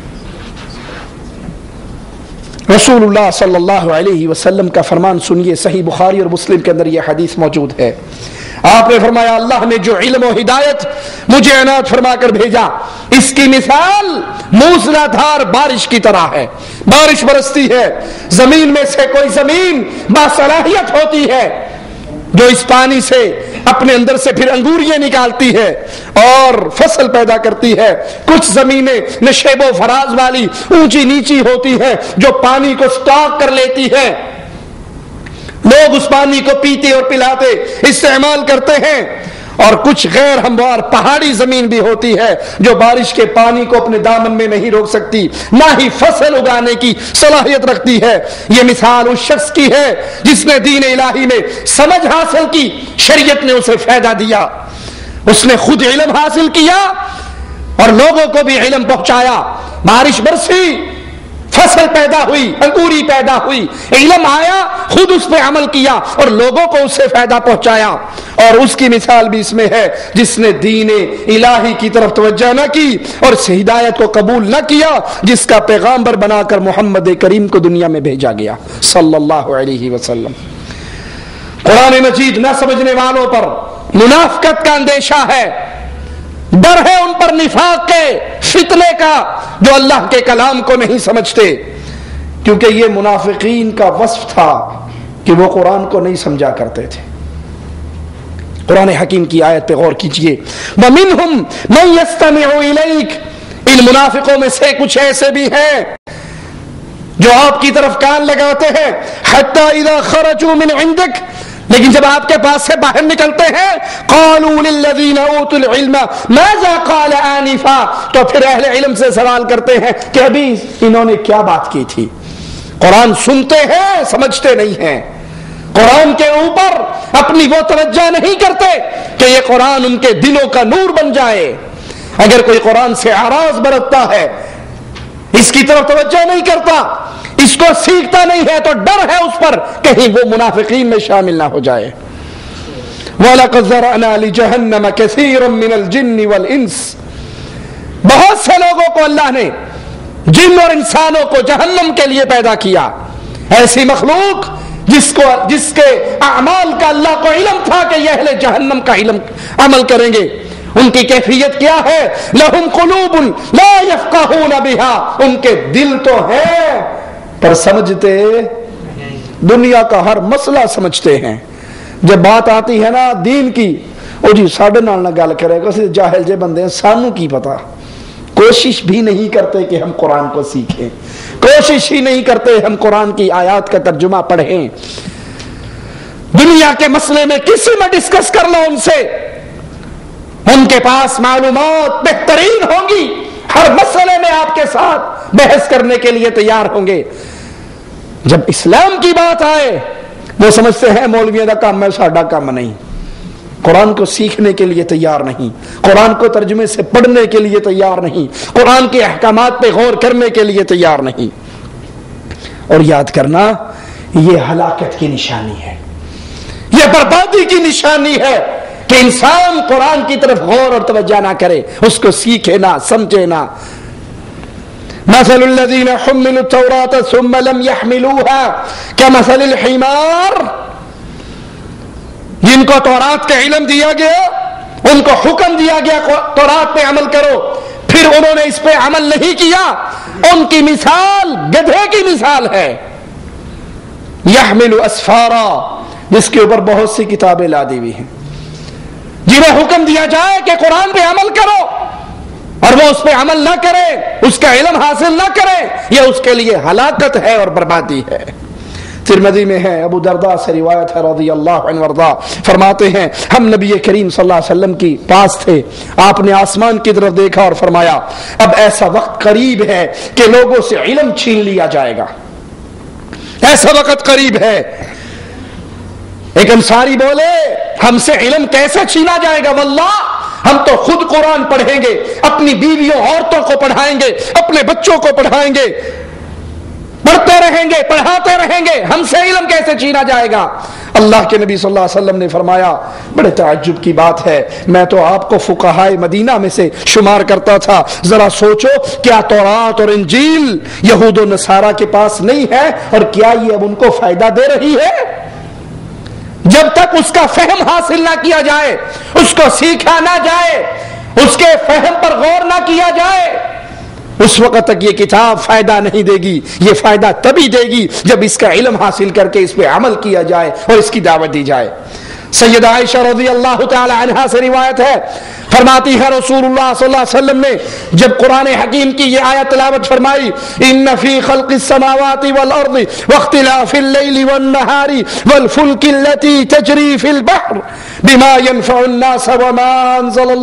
رسول اللہ صلی اللہ علیہ وسلم کا فرمان سنیے، صحیح بخاری اور مسلم کے اندر یہ حدیث موجود ہے. آپ نے فرمایا اللہ نے جو علم و ہدایت مجھے عنایت فرما کر بھیجا اس کی مثال موسلا دھار بارش کی طرح ہے. بارش برستی ہے، زمین میں سے کوئی زمین باصلاحیت ہوتی ہے جو اس پانی سے اپنے اندر سے پھر انگوریاں نکالتی ہے اور فصل پیدا کرتی ہے. کچھ زمینیں نشیب و فراز والی اونچی نیچی ہوتی ہیں جو پانی کو سٹاک کر لیتی ہے، لوگ اس پانی کو پیتے اور پلاتے استعمال کرتے ہیں. اور کچھ غیر ہموار پہاڑی زمین بھی ہوتی ہے جو بارش کے پانی کو اپنے دامن میں نہیں روک سکتی، نہ ہی فصل اگانے کی صلاحیت رکھتی ہے. یہ مثال اس شخص کی ہے جس نے دین الہی میں سمجھ حاصل کی، شریعت نے اسے فائدہ دیا، اس نے خود علم حاصل کیا اور لوگوں کو بھی علم پہنچایا. بارش برسی، فصل پیدا ہوئی، انگوری پیدا ہوئی، علم آیا، خود اس پہ عمل کیا اور لوگوں کو اس سے فائدہ پہنچایا. اور اس کی مثال بھی اس میں ہے جس نے دین الہی کی طرف توجہ نہ کی اور اس ہدایت کو قبول نہ کیا جس کا پیغامبر بنا کر محمد کریم کو دنیا میں بھیجا گیا صلی اللہ علیہ وسلم. قرآن مجید نہ سمجھنے والوں پر منافقت کا اندیشہ ہے، ڈر ہے ان پر نفاق کے فتنے کا، جو اللہ کے کلام کو نہیں سمجھتے، کیونکہ یہ منافقین کا وصف تھا کہ وہ قرآن کو نہیں سمجھا کرتے تھے. قرآن حکیم کی آیت پہ غور کیجئے. وَمِنْهُمْ مَنْ يَسْتَمِعُ إِلَيْكَ، ان منافقوں میں سے کچھ ایسے بھی ہیں جو آپ کی طرف کان لگاتے ہیں. حَتَّى إِذَا خَرَجُوا مِنْ عِنْدِكَ، لیکن جب آپ کے پاس سے باہر نکلتے ہیں قالوا للذین اوتوا العلم ماذا قال آنفا، تو پھر اہل علم سے سوال کرتے ہیں کہ ابھی انہوں نے کیا بات کی تھی. قرآن سنتے ہیں، سمجھتے نہیں ہیں، قرآن کے اوپر اپنی وہ توجہ نہیں کرتے کہ یہ قرآن ان کے دلوں کا نور بن جائے. اگر کوئی قرآن سے اعراض برتتا ہے، اس کی طرف توجہ نہیں کرتا، اس کو سیکھتا نہیں ہے، تو ڈر ہے اس پر کہیں وہ منافقین میں شامل نہ ہو جائے. وَلَقَدْ ذَرَأْنَا لِجَهَنَّمَ كَثِيرًا مِنَ الْجِنِّ وَالْإِنسِ، بہت سے لوگوں کو اللہ نے جن اور انسانوں کو جہنم کے لیے پیدا کیا. ایسی مخلوق جس کے اعمال کا اللہ کو علم تھا کہ یہ اہل جہنم کا علم عمل کریں گے. ان کی کیفیت کیا ہے؟ لَهُمْ قُلُوبٌ لَا يَفْقَهُونَ بِهَا، ان کے دل تو ہے پر سمجھتے دنیا کا ہر مسئلہ سمجھتے ہیں. جب بات آتی ہے نا دین کی، او جی ساڈے نال نہ گل کرے گا، جاہل جے بندے ہیں، سانوں کی پتا. کوشش بھی نہیں کرتے کہ ہم قرآن کو سیکھیں، کوشش ہی نہیں کرتے ہم قرآن کی آیات کا ترجمہ پڑھیں. دنیا کے مسئلے میں کسی میں ڈسکس کر لو ان سے، ان کے پاس معلومات بہترین ہوں گی، ہر مسئلے میں آپ کے ساتھ بحث کرنے کے لیے تیار ہوں گے. جب اسلام کی بات آئے وہ سمجھتے ہیں مولویوں کا کام ہے، ساڈا کام نہیں. قرآن کو سیکھنے کے لیے تیار نہیں، قرآن کو ترجمے سے پڑھنے کے لیے تیار نہیں، قرآن کے احکامات پہ غور کرنے کے لیے تیار نہیں. اور یاد کرنا یہ ہلاکت کی نشانی ہے، یہ بربادی کی نشانی ہے کہ انسان قرآن کی طرف غور اور توجہ نہ کرے، اس کو سیکھے نہ، سمجھے نہ. مثل الذین حملوا التوراة ثم لم يحملوها كمثل الحمار، جن کو تورات کا علم دیا گیا، ان کو حکم دیا گیا تورات پہ عمل کرو، پھر انہوں نے اس پہ عمل نہیں کیا، ان کی مثال گدھے کی مثال ہے. يحمل اسفارا، جس کے اوپر بہت سی کتابیں لادی ہوئی ہیں، جنہیں حکم دیا جائے کہ قرآن پہ عمل کرو اور وہ اس پہ عمل نہ کرے، اس کا علم حاصل نہ کرے، یہ اس کے لیے ہلاکت ہے اور بربادی ہے. ترمذی میں ہے، ابو درداء سے روایت ہے رضی اللہ عنہ وارضا، فرماتے ہیں ہم نبی کریم صلی اللہ علیہ وسلم کی پاس تھے، آپ نے آسمان کی طرف دیکھا اور فرمایا اب ایسا وقت قریب ہے کہ لوگوں سے علم چھین لیا جائے گا. ایسا وقت قریب ہے. ایک انصاری بولے ہم سے علم کیسے چھینا جائے گا؟ واللہ ہم تو خود قرآن پڑھیں گے، اپنی بیویوں عورتوں کو پڑھائیں گے، اپنے بچوں کو پڑھائیں گے، پڑھتے رہیں گے، پڑھاتے رہیں گے، ہم سے علم کیسے چھینا جائے گا؟ اللہ کے نبی صلی اللہ علیہ وسلم نے فرمایا بڑے تعجب کی بات ہے، میں تو آپ کو فقہائے مدینہ میں سے شمار کرتا تھا، ذرا سوچو کیا تورات اور انجیل یہود و نصارہ کے پاس نہیں ہے اور کیا یہ اب ان کو فائدہ دے رہی ہے؟ جب تک اس کا فہم حاصل نہ کیا جائے، اس کو سیکھا نہ جائے، اس کے فہم پر غور نہ کیا جائے، اس وقت تک یہ کتاب فائدہ نہیں دے گی. یہ فائدہ تبھی دے گی جب اس کا علم حاصل کر کے اس پہ عمل کیا جائے اور اس کی دعوت دی جائے. سیدہ عائشہ رضی اللہ تعالی عنہا سے روایت ہے، فرماتی ہے رسول اللہ صلی اللہ علیہ وسلم نے جب قرآن حکیم کی یہ آیت تلاوت فرمائی، ان فی خلق السماوات والارض واختلاف اللیل والنہار والفلک التي تجری فی البحر بما ينفع الناس وما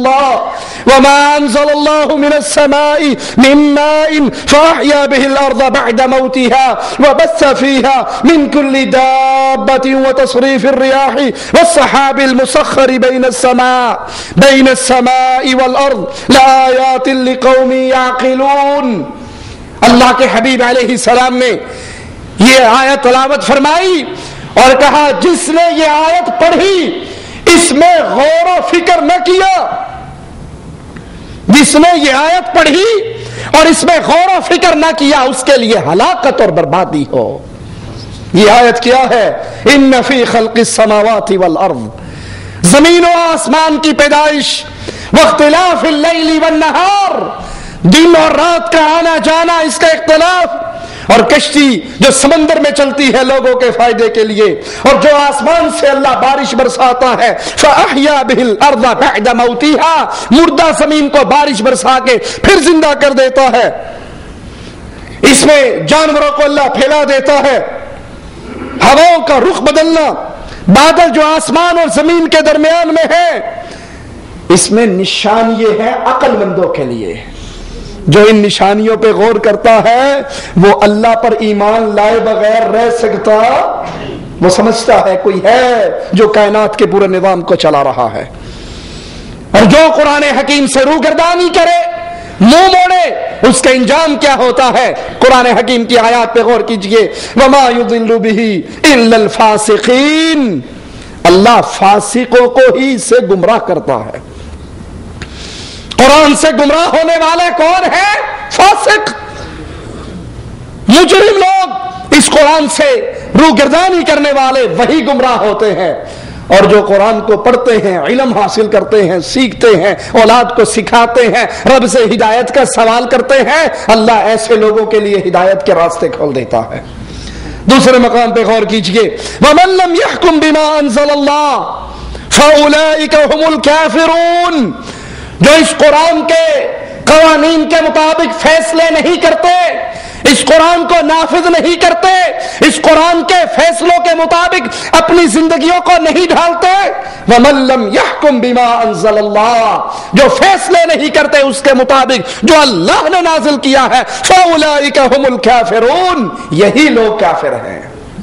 انزل اللہ من السماء من ماء فاحیا به الارض بعد موتها وبث فيها من كل دابة وتصريف الرياح والسحاب المسخر بين السماء والأرض لآيات لقوم يعقلون. اللہ کے حبیب علیہ السلام نے یہ آیت تلاوت فرمائی اور کہا جس نے یہ آیت پڑھی اس میں غور و فکر نہ کیا، جس نے یہ آیت پڑھی اور اس میں غور و فکر نہ کیا اس کے لیے ہلاکت اور بربادی ہو۔ یہ آیت کیا ہے؟ ان فی خلق السماوات والارض، زمین و آسمان کی پیدائش، واختلاف اللیل والنہار، دن اور رات کا آنا جانا، اس کا اختلاف، اور کشتی جو سمندر میں چلتی ہے لوگوں کے فائدے کے لیے، اور جو آسمان سے اللہ بارش برساتا ہے، فَأَحْيَا بِهِ الْأَرْضَ بَعْدَ مَوْتِهَا، مردہ زمین کو بارش برسا کے پھر زندہ کر دیتا ہے، اس میں جانوروں کو اللہ پھیلا دیتا ہے، ہواؤں کا رخ بدلنا، بادل جو آسمان اور زمین کے درمیان میں ہے، اس میں نشان یہ ہے عقل مندوں کے لیے۔ جو ان نشانیوں پہ غور کرتا ہے وہ اللہ پر ایمان لائے بغیر رہ سکتا، وہ سمجھتا ہے کوئی ہے جو کائنات کے پورے نظام کو چلا رہا ہے۔ اور جو قرآن حکیم سے روگردانی کرے، منہ موڑے، اس کا انجام کیا ہوتا ہے؟ قرآن حکیم کی آیات پہ غور کیجئے، وَمَا يُضِلُّ بِهِ إِلَّا الْفَاسِقِينَ، اللہ فاسقوں کو ہی سے گمراہ کرتا ہے۔ قرآن سے گمراہ ہونے والے کون ہیں؟ فاسق، مجرم لوگ۔ اس قرآن سے روگردانی کرنے والے وہی گمراہ ہوتے ہیں، اور جو قرآن کو پڑھتے ہیں، علم حاصل کرتے ہیں، سیکھتے ہیں، اولاد کو سکھاتے ہیں، رب سے ہدایت کا سوال کرتے ہیں، اللہ ایسے لوگوں کے لیے ہدایت کے راستے کھول دیتا ہے۔ دوسرے مقام پہ غور کیجئے، وَمَن لَّمْ يَحْكُم بِمَا أَنزَلَ اللَّهُ فَأُولَٰئِكَ هُمُ الْكَافِرُونَ، جو اس قرآن کے قوانین کے مطابق فیصلے نہیں کرتے، اس قرآن کو نافذ نہیں کرتے، اس قرآن کے فیصلوں کے مطابق اپنی زندگیوں کو نہیں ڈھالتے، وَمَن لَّمْ يَحْكُم بِمَا أَنزَلَ اللَّهُ، جو فیصلے نہیں کرتے اس کے مطابق جو اللہ نے نازل کیا ہے، فَأُولَٰئِكَ هُمُ الْكَافِرُونَ، یہی لوگ کافر ہیں۔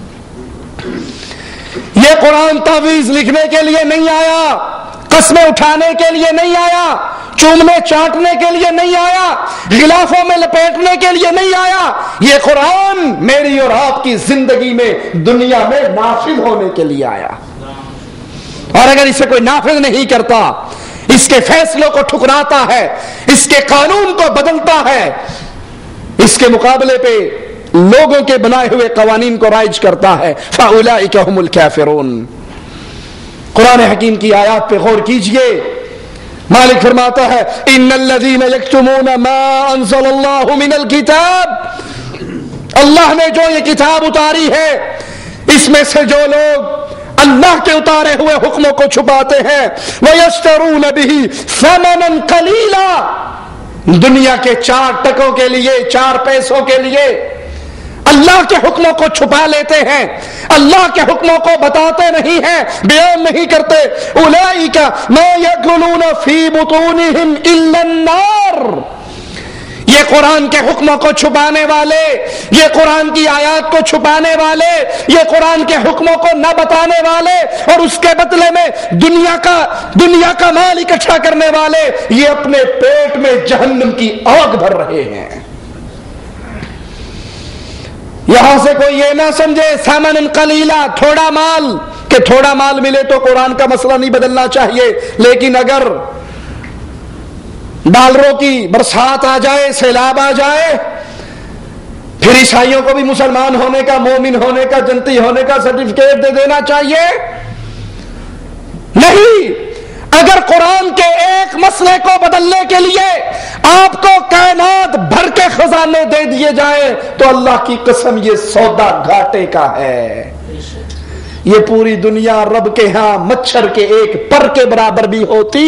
یہ قرآن تعویذ لکھنے کے لیے نہیں آیا، قسمیں اٹھانے کے لیے نہیں آیا، چومنے چاٹنے کے لیے نہیں آیا، غلافوں میں لپیٹنے کے لیے نہیں آیا، یہ قرآن میری اور آپ کی زندگی میں، دنیا میں نافذ ہونے کے لیے آیا۔ اور اگر اسے کوئی نافذ نہیں کرتا، اس کے فیصلوں کو ٹھکراتا ہے، اس کے قانون کو بدلتا ہے، اس کے مقابلے پہ لوگوں کے بنائے ہوئے قوانین کو رائج کرتا ہے، فَأُولَٰئِكَ هُمُ الْكَافِرُونَ۔ قرآن حکیم کی آیات پہ غور کیجئے، مالک فرماتا ہے ان الذین یکتمون ما انزل اللہ من الکتاب، اللہ نے جو یہ کتاب اتاری ہے اس میں سے جو لوگ اللہ کے اتارے ہوئے حکموں کو چھپاتے ہیں، ویشترون بہ ثمنا قلیلا، دنیا کے 4 ٹکوں کے لیے، 4 پیسوں کے لیے اللہ کے حکموں کو چھپا لیتے ہیں، اللہ کے حکموں کو بتاتے نہیں ہیں، بیان نہیں کرتے، اولئک ما یاکلون فی بطونہم الا النار، یہ قرآن کے حکموں کو چھپانے والے، یہ قرآن کی آیات کو چھپانے والے، یہ قرآن کے حکموں کو نہ بتانے والے، اور اس کے بدلے میں دنیا کا مال اکٹھا کرنے والے، یہ اپنے پیٹ میں جہنم کی آگ بھر رہے ہیں۔ یہاں سے کوئی یہ نہ سمجھے ثمن قلیلا، تھوڑا مال، کہ تھوڑا مال ملے تو قرآن کا مسئلہ نہیں بدلنا چاہیے، لیکن اگر ڈالروں کی برسات آ جائے، سیلاب آ جائے، پھر عیسائیوں کو بھی مسلمان ہونے کا، مومن ہونے کا، جنتی ہونے کا سرٹیفکیٹ دے دینا چاہیے؟ نہیں، اگر قرآن کے ایک مسئلے کو بدلنے کے لیے آپ کو کائنات بھر کے خزانے دے دیے جائیں تو اللہ کی قسم یہ سودا گھاٹے کا ہے۔ یہ پوری دنیا رب کے ہاں مچھر کے ایک پر کے برابر بھی ہوتی،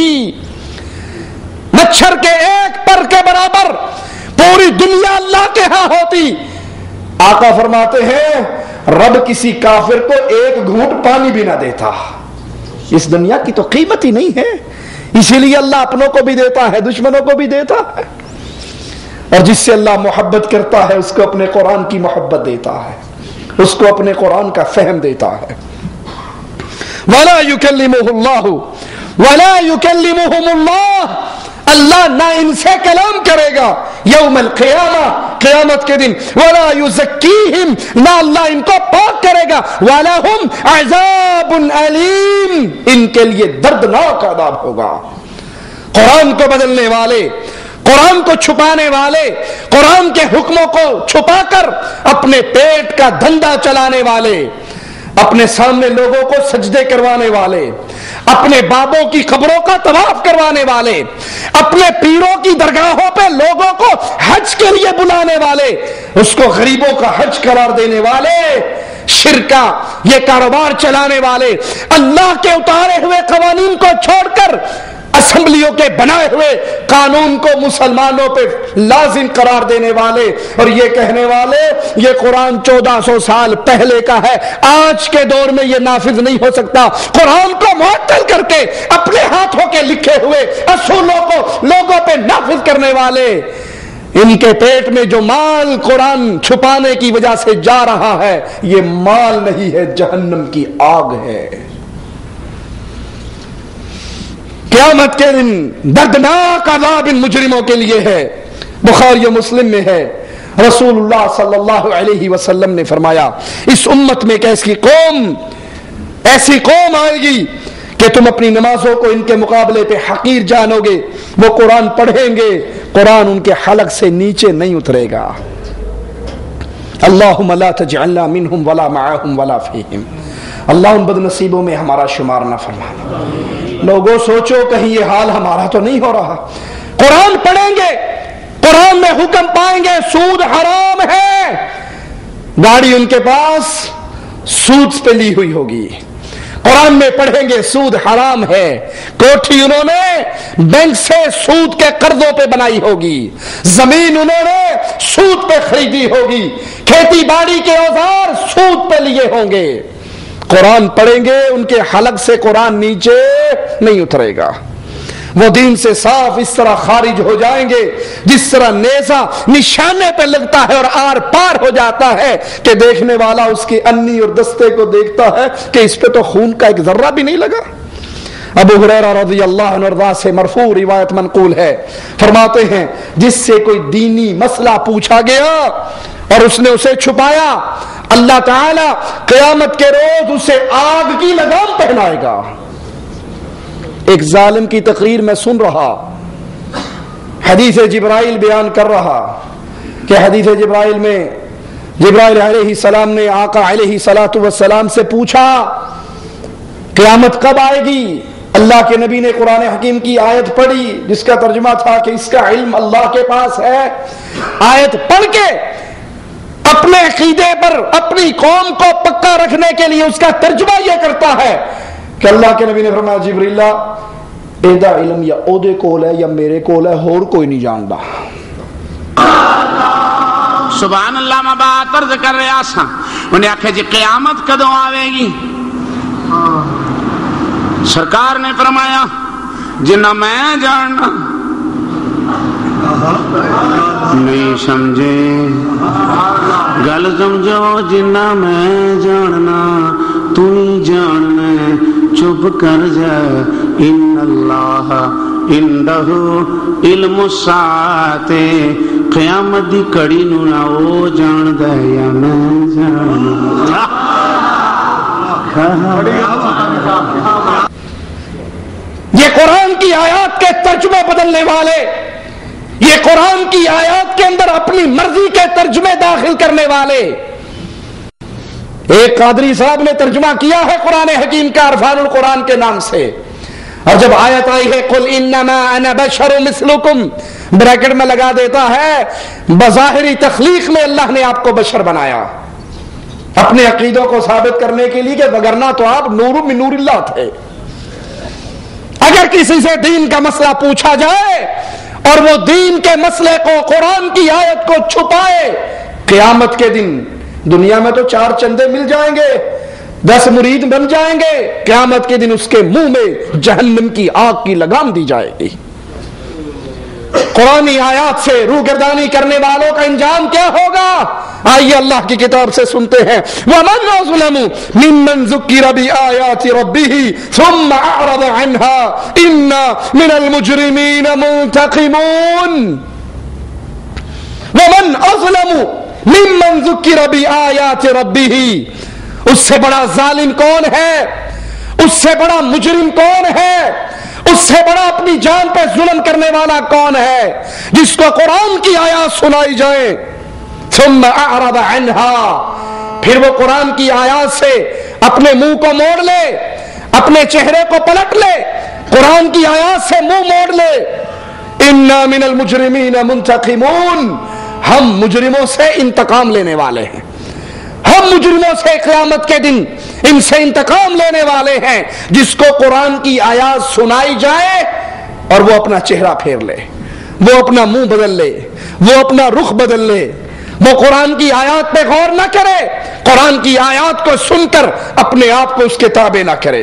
مچھر کے ایک پر کے برابر پوری دنیا اللہ کے ہاں ہوتی۔ آقا فرماتے ہیں رب کسی کافر کو ایک گھونٹ پانی بھی نہ دیتا، اس دنیا کی تو قیمت ہی نہیں ہے، اسی لیے اللہ اپنوں کو بھی دیتا ہے، دشمنوں کو بھی دیتا ہے، اور جس سے اللہ محبت کرتا ہے اس کو اپنے قرآن کی محبت دیتا ہے، اس کو اپنے قرآن کا فہم دیتا ہے۔ وَلَا يُكَلِّمُهُ اللَّهُ وَلَا يُكَلِّمُهُمُ اللَّهُ، اللہ نہ ان سے کلام کرے گا یوم القیامہ، قیامت کے دن ولا یزکیہم، نہ اللہ ان کو پاک کرے گا، ولہم عذاب علیم، ان کے لیے دردناک عذاب ہوگا۔ قرآن کو بدلنے والے، قرآن کو چھپانے والے، قرآن کے حکموں کو چھپا کر اپنے پیٹ کا دھندا چلانے والے، اپنے سامنے لوگوں کو سجدے کروانے والے، اپنے بابوں کی قبروں کا طواف کروانے والے، اپنے پیروں کی درگاہوں پہ لوگوں کو حج کے لیے بلانے والے، اس کو غریبوں کا حج قرار دینے والے، شرک کا یہ کاروبار چلانے والے، اللہ کے اتارے ہوئے قوانین کو چھوڑ کر اسمبلیوں کے بنائے ہوئے قانون کو مسلمانوں پہ لازم قرار دینے والے، اور یہ کہنے والے یہ قرآن 1400 سال پہلے کا ہے، آج کے دور میں یہ نافذ نہیں ہو سکتا، قرآن کو معطل کر کے اپنے ہاتھوں کے لکھے ہوئے اصولوں کو لوگوں پہ نافذ کرنے والے، ان کے پیٹ میں جو مال قرآن چھپانے کی وجہ سے جا رہا ہے یہ مال نہیں ہے، جہنم کی آگ ہے۔ قیامت کے دن دردناک عذاب ان مجرموں کے لیے ہے۔ بخاری و مسلم میں ہے، رسول اللہ صلی اللہ علیہ وسلم نے فرمایا اس امت میں ایک ایسی قوم آئے گی کہ تم اپنی نمازوں کو ان کے مقابلے پہ حقیر جانو گے، وہ قرآن پڑھیں گے، قرآن ان کے حلق سے نیچے نہیں اترے گا۔ اللہم لا تجعلنا منہم ولا معاہم ولا فیہم، اللہ ان بد نصیبوں میں ہمارا شمار نہ فرمانا۔ لوگوں سوچو کہیں یہ حال ہمارا تو نہیں ہو رہا، قرآن پڑھیں گے، قرآن میں حکم پائیں گے سود حرام ہے، گاڑی ان کے پاس سود پہ لی ہوئی ہوگی، قرآن میں پڑھیں گے سود حرام ہے، کوٹھی انہوں نے بینک سے سود کے قرضوں پہ بنائی ہوگی، زمین انہوں نے سود پہ خریدی ہوگی، کھیتی باڑی کے اوزار سود پہ لیے ہوں گے، قرآن پڑھیں گے ان کے حلق سے قرآن نیچے نہیں اترے گا، وہ دین سے صاف اس طرح خارج ہو جائیں گے جس طرح نیزہ نشانے پہ لگتا ہے اور آر پار ہو جاتا ہے کہ دیکھنے والا اس کی انی اور دستے کو دیکھتا ہے کہ اس پہ تو خون کا ایک ذرہ بھی نہیں لگا۔ ابو ہریرہ رضی اللہ عنہ سے مرفوع روایت منقول ہے، فرماتے ہیں جس سے کوئی دینی مسئلہ پوچھا گیا اور اس نے اسے چھپایا، اللہ تعالی قیامت کے روز اسے آگ کی لگام پہنائے گا۔ ایک ظالم کی تقریر میں سن رہا، حدیث جبرائیل بیان کر رہا کہ حدیث جبرائیل میں جبرائیل علیہ السلام نے آقا علیہ السلام سے پوچھا قیامت کب آئے گی؟ اللہ کے نبی نے قرآن حکیم کی آیت پڑھی جس کا ترجمہ تھا کہ اس کا علم اللہ کے پاس ہے، آیت پڑھ کے اپنے عقیدے پر اپنی قوم کو پکا رکھنے کے لیے اس کا ترجمہ یہ کرتا ہے کہ اللہ کے نبی نے فرمایا جبریل ایدا علم یا او دے کول ہے یا میرے کول ہے، اور کوئی نہیں جانتا۔ سبحان اللہ، میں بات عرض کر رہا سا، انہیں آکھے جی قیامت کدوں آوے گی؟ سرکار نے فرمایا جنہ میں جاننا نہیں سمجھے گل سمجھو، جنہ میں جاننا تو ہی جاننا، چپ کر جا، ان اللہ عنده علم الساعۃ، قیامت دی کڑی نو نہ او جاندا یا میں جاندا۔ یہ قرآن کی آیات کے ترجمے بدلنے والے، یہ قرآن کی آیات کے اندر اپنی مرضی کے ترجمے داخل کرنے والے، ایک قادری صاحب نے ترجمہ کیا ہے قرآن حکیم کا عرفان القرآن کے نام سے، اور جب آیت آئی ہے قل انما انا بشر مثلکم، بریکٹ میں لگا دیتا ہے بظاہری تخلیق میں اللہ نے آپ کو بشر بنایا اپنے عقیدوں کو ثابت کرنے کے لیے کہ وگرنہ تو آپ نور من نور اللہ تھے۔ اگر کسی سے دین کا مسئلہ پوچھا جائے اور وہ دین کے مسئلے کو قرآن کی آیت کو چھپائے، قیامت کے دن دنیا میں تو 4 چندے مل جائیں گے، 10 مرید بن جائیں گے، قیامت کے دن اس کے منہ میں جہنم کی آگ کی لگام دی جائے گی۔ قرآنی آیات سے روگردانی کرنے والوں کا انجام کیا ہوگا؟ آئیے اللہ کی کتاب سے سنتے ہیں، وَمَنْ أَظْلَمُ مِمَّنْ ذُكِّرَ بِآيَاتِ رَبِّهِ ثُمَّ أَعْرَضَ عَنْهَا إِنَّا مِنَ الْمُجْرِمِينَ مُنْتَقِمُونَ۔ ومن اظلم ممن ذکر بآیات ربہ، اس سے بڑا ظالم کون ہے، اس سے بڑا مجرم کون ہے، اس سے بڑا اپنی جان پہ ظلم کرنے والا کون ہے جس کو قرآن کی آیات سنائی جائیں ثم اعرض عنها، پھر وہ قرآن کی آیات سے اپنے منہ کو موڑ لے، اپنے چہرے کو پلٹ لے، قرآن کی آیات سے منہ موڑ لے. انا من المجرمین منتقمون، ہم مجرموں سے انتقام لینے والے ہیں، ہم مجرموں سے قیامت کے دن ان سے انتقام لینے والے ہیں. جس کو قرآن کی آیات سنائی جائے اور وہ اپنا چہرہ پھیر لے، وہ اپنا منہ بدل لے، وہ اپنا رخ بدل لے، وہ قرآن کی آیات پہ غور نہ کرے، قرآن کی آیات کو سن کر اپنے آپ کو اس کے تابع نہ کرے.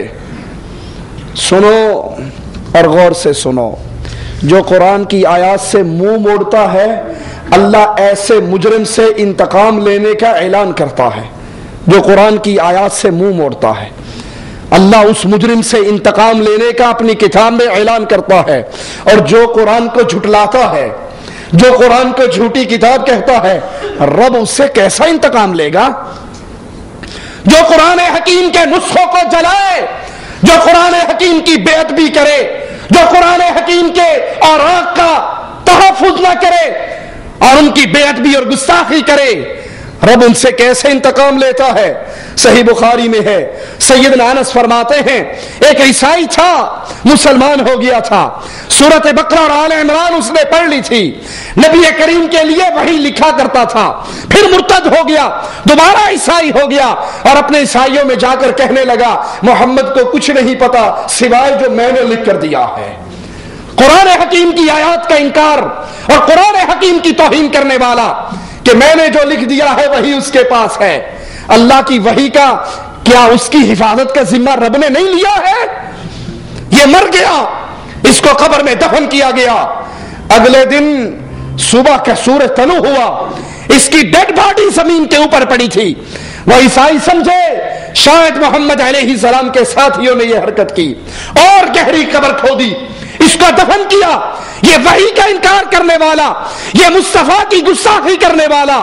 سنو اور غور سے سنو، جو قرآن کی آیات سے منہ موڑتا ہے اللہ ایسے مجرم سے انتقام لینے کا اعلان کرتا ہے. جو قرآن کی آیات سے منہ موڑتا ہے اللہ اس مجرم سے انتقام لینے کا اپنی کتاب میں اعلان کرتا ہے. اور جو قرآن کو جھٹلاتا ہے، جو قرآن کو جھوٹی کتاب کہتا ہے، رب اس سے کیسا انتقام لے گا؟ جو قرآن حکیم کے نسخوں کو جلائے، جو قرآن حکیم کی بے ادبی کرے، جو قرآن حکیم کے اوراق کا تحفظ نہ کرے اور ان کی بے ادبی اور گستاخی کرے، رب ان سے کیسے انتقام لیتا ہے؟ صحیح بخاری میں ہے، سیدنا انس فرماتے ہیں ایک عیسائی تھا، مسلمان ہو گیا تھا، سورۃ بقرہ اور آل عمران اس نے پڑھ لی تھی، نبی کریم کے لیے وحی لکھا کرتا تھا، پھر مرتد ہو گیا، دوبارہ عیسائی ہو گیا اور اپنے عیسائیوں میں جا کر کہنے لگا محمد کو کچھ نہیں پتا سوائے جو میں نے لکھ کر دیا ہے. قرآن حکیم کی آیات کا انکار اور قرآن حکیم کی توہین کرنے والا کہ میں نے جو لکھ دیا ہے وہی اس کے پاس ہے. اللہ کی وحی کا کیا اس کی حفاظت کا ذمہ رب نے نہیں لیا ہے؟ یہ مر گیا، اس کو قبر میں دفن کیا گیا، اگلے دن صبح کا سورج طلوع ہوا، اس کی ڈیڈ باڈی زمین کے اوپر پڑی تھی. وہ عیسائی سمجھے شاید محمد علیہ السلام کے ساتھیوں نے یہ حرکت کی اور گہری قبر کھودی، اس کو دفن کیا. یہ وحی کا انکار کرنے والا، یہ مصطفیٰ کی گستاخی کرنے والا،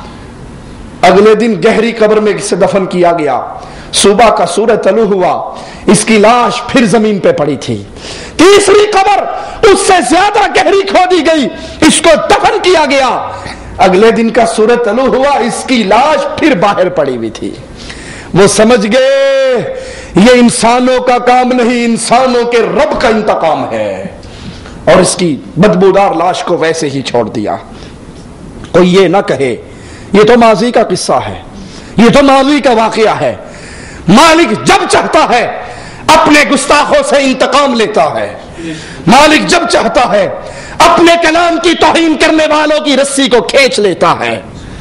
اگلے دن گہری قبر میں اسے دفن کیا گیا. صبح کا سورج طلوع ہوا، اس کی لاش پھر زمین پہ پڑی تھی. تیسری قبر اس سے زیادہ گہری کھودی گئی، اس کو دفن کیا گیا. اگلے دن کا سورج طلوع ہوا، اس کی لاش پھر باہر پڑی ہوئی تھی. وہ سمجھ گئے یہ انسانوں کا کام نہیں، انسانوں کے رب کا انتقام ہے، اور اس کی بدبودار لاش کو ویسے ہی چھوڑ دیا. کوئی یہ نہ کہے یہ تو ماضی کا قصہ ہے، یہ تو ماضی کا واقعہ ہے. مالک جب چاہتا ہے اپنے گستاخوں سے انتقام لیتا ہے، مالک جب چاہتا ہے اپنے کلام کی توہین کرنے والوں کی رسی کو کھینچ لیتا ہے.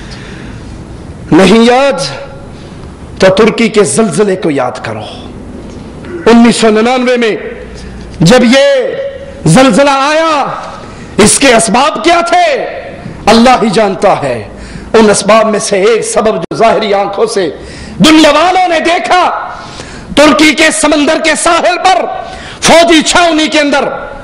نہیں یاد تو ترکی کے زلزلے کو یاد کرو. 1999 میں جب یہ زلزلہ آیا، اس کے اسباب کیا تھے اللہ ہی جانتا ہے. ان اسباب میں سے ایک سبب جو ظاہری آنکھوں سے دنیا والوں نے دیکھا، ترکی کے سمندر کے ساحل پر فوجی چھاونی کے اندر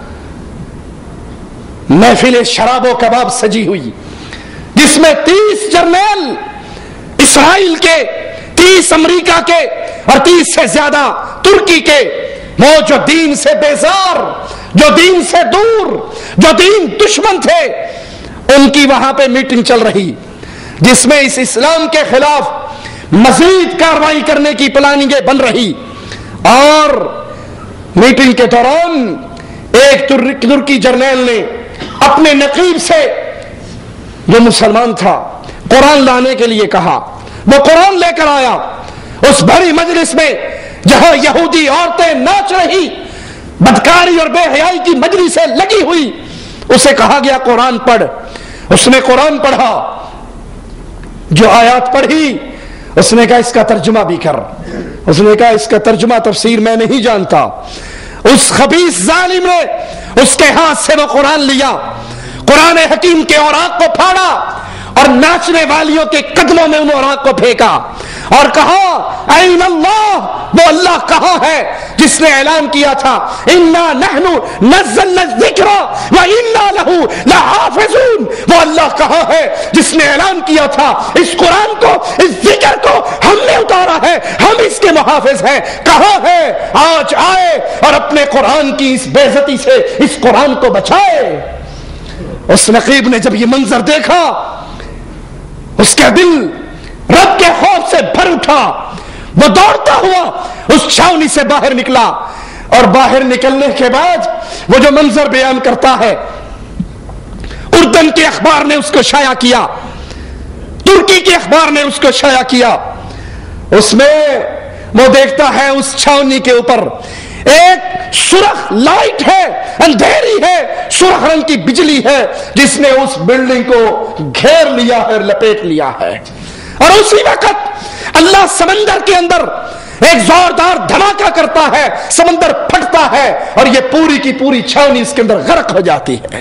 محفل شراب و کباب سجی ہوئی، جس میں 30 جرنیل اسرائیل کے، 30 امریکہ کے اور 30 سے زیادہ ترکی کے، وہ جو دین سے بیزار، جو دین سے دور، جو دین دشمن تھے، ان کی وہاں پہ میٹنگ چل رہی جس میں اس اسلام کے خلاف مزید کارروائی کرنے کی پلاننگیں بن رہی. اور میٹنگ کے دوران ایک ترکی جرنیل نے اپنے نقیب سے جو مسلمان تھا قرآن لانے کے لیے کہا. وہ قرآن لے کر آیا. اس بڑی مجلس میں جہاں یہودی عورتیں ناچ رہی، بدکاری اور بے حیائی کی مجلسیں لگی ہوئی، اسے کہا گیا قرآن پڑھ. اس نے قرآن پڑھا، جو آیات پڑھی اس نے کہا اس کا ترجمہ بھی کر. اس نے کہا اس کا ترجمہ تفسیر میں نہیں جانتا. اس خبیث ظالم نے اس کے ہاتھ سے وہ قرآن لیا، قرآن حکیم کے اوراق کو پھاڑا اور ناچنے والیوں کے قدموں میں ان اوراق کو پھینکا اور کہا این اللہ وہ اللہ کہاں ہے جس نے اعلان کیا تھا انا نحن نزلنا الذکر وانا لہ لحافظون؟ وہ اللہ کہاں ہے جس نے اعلان کیا تھا اس قرآن کو، اس ذکر کو ہم نے اتارا ہے، ہم اس کے محافظ ہیں؟ کہاں ہے؟ آج آئے اور اپنے قرآن کی اس بے عزتی سے اس قرآن کو بچائے۔ اس نقیب نے جب یہ منظر دیکھا اس کا دل رب کے خوف سے بھر اٹھا، وہ دوڑتا ہوا اس چھاونی سے باہر نکلا، اور باہر نکلنے کے بعد وہ جو منظر بیان کرتا ہے، اردن کے اخبار نے اس کو شائع کیا، ترکی کے اخبار نے اس کو شائع کیا، اس میں وہ دیکھتا ہے اس چھاونی کے اوپر ایک سرخ لائٹ ہے، اندھیری ہے، سرخ رنگ کی بجلی ہے جس نے اس بلڈنگ کو گھیر لیا ہے، لپیٹ لیا ہے، اور اسی وقت اللہ سمندر کے اندر ایک زوردار دھماکہ کرتا ہے، سمندر پھٹتا ہے اور یہ پوری کی پوری چھاونی اس کے اندر غرق ہو جاتی ہے۔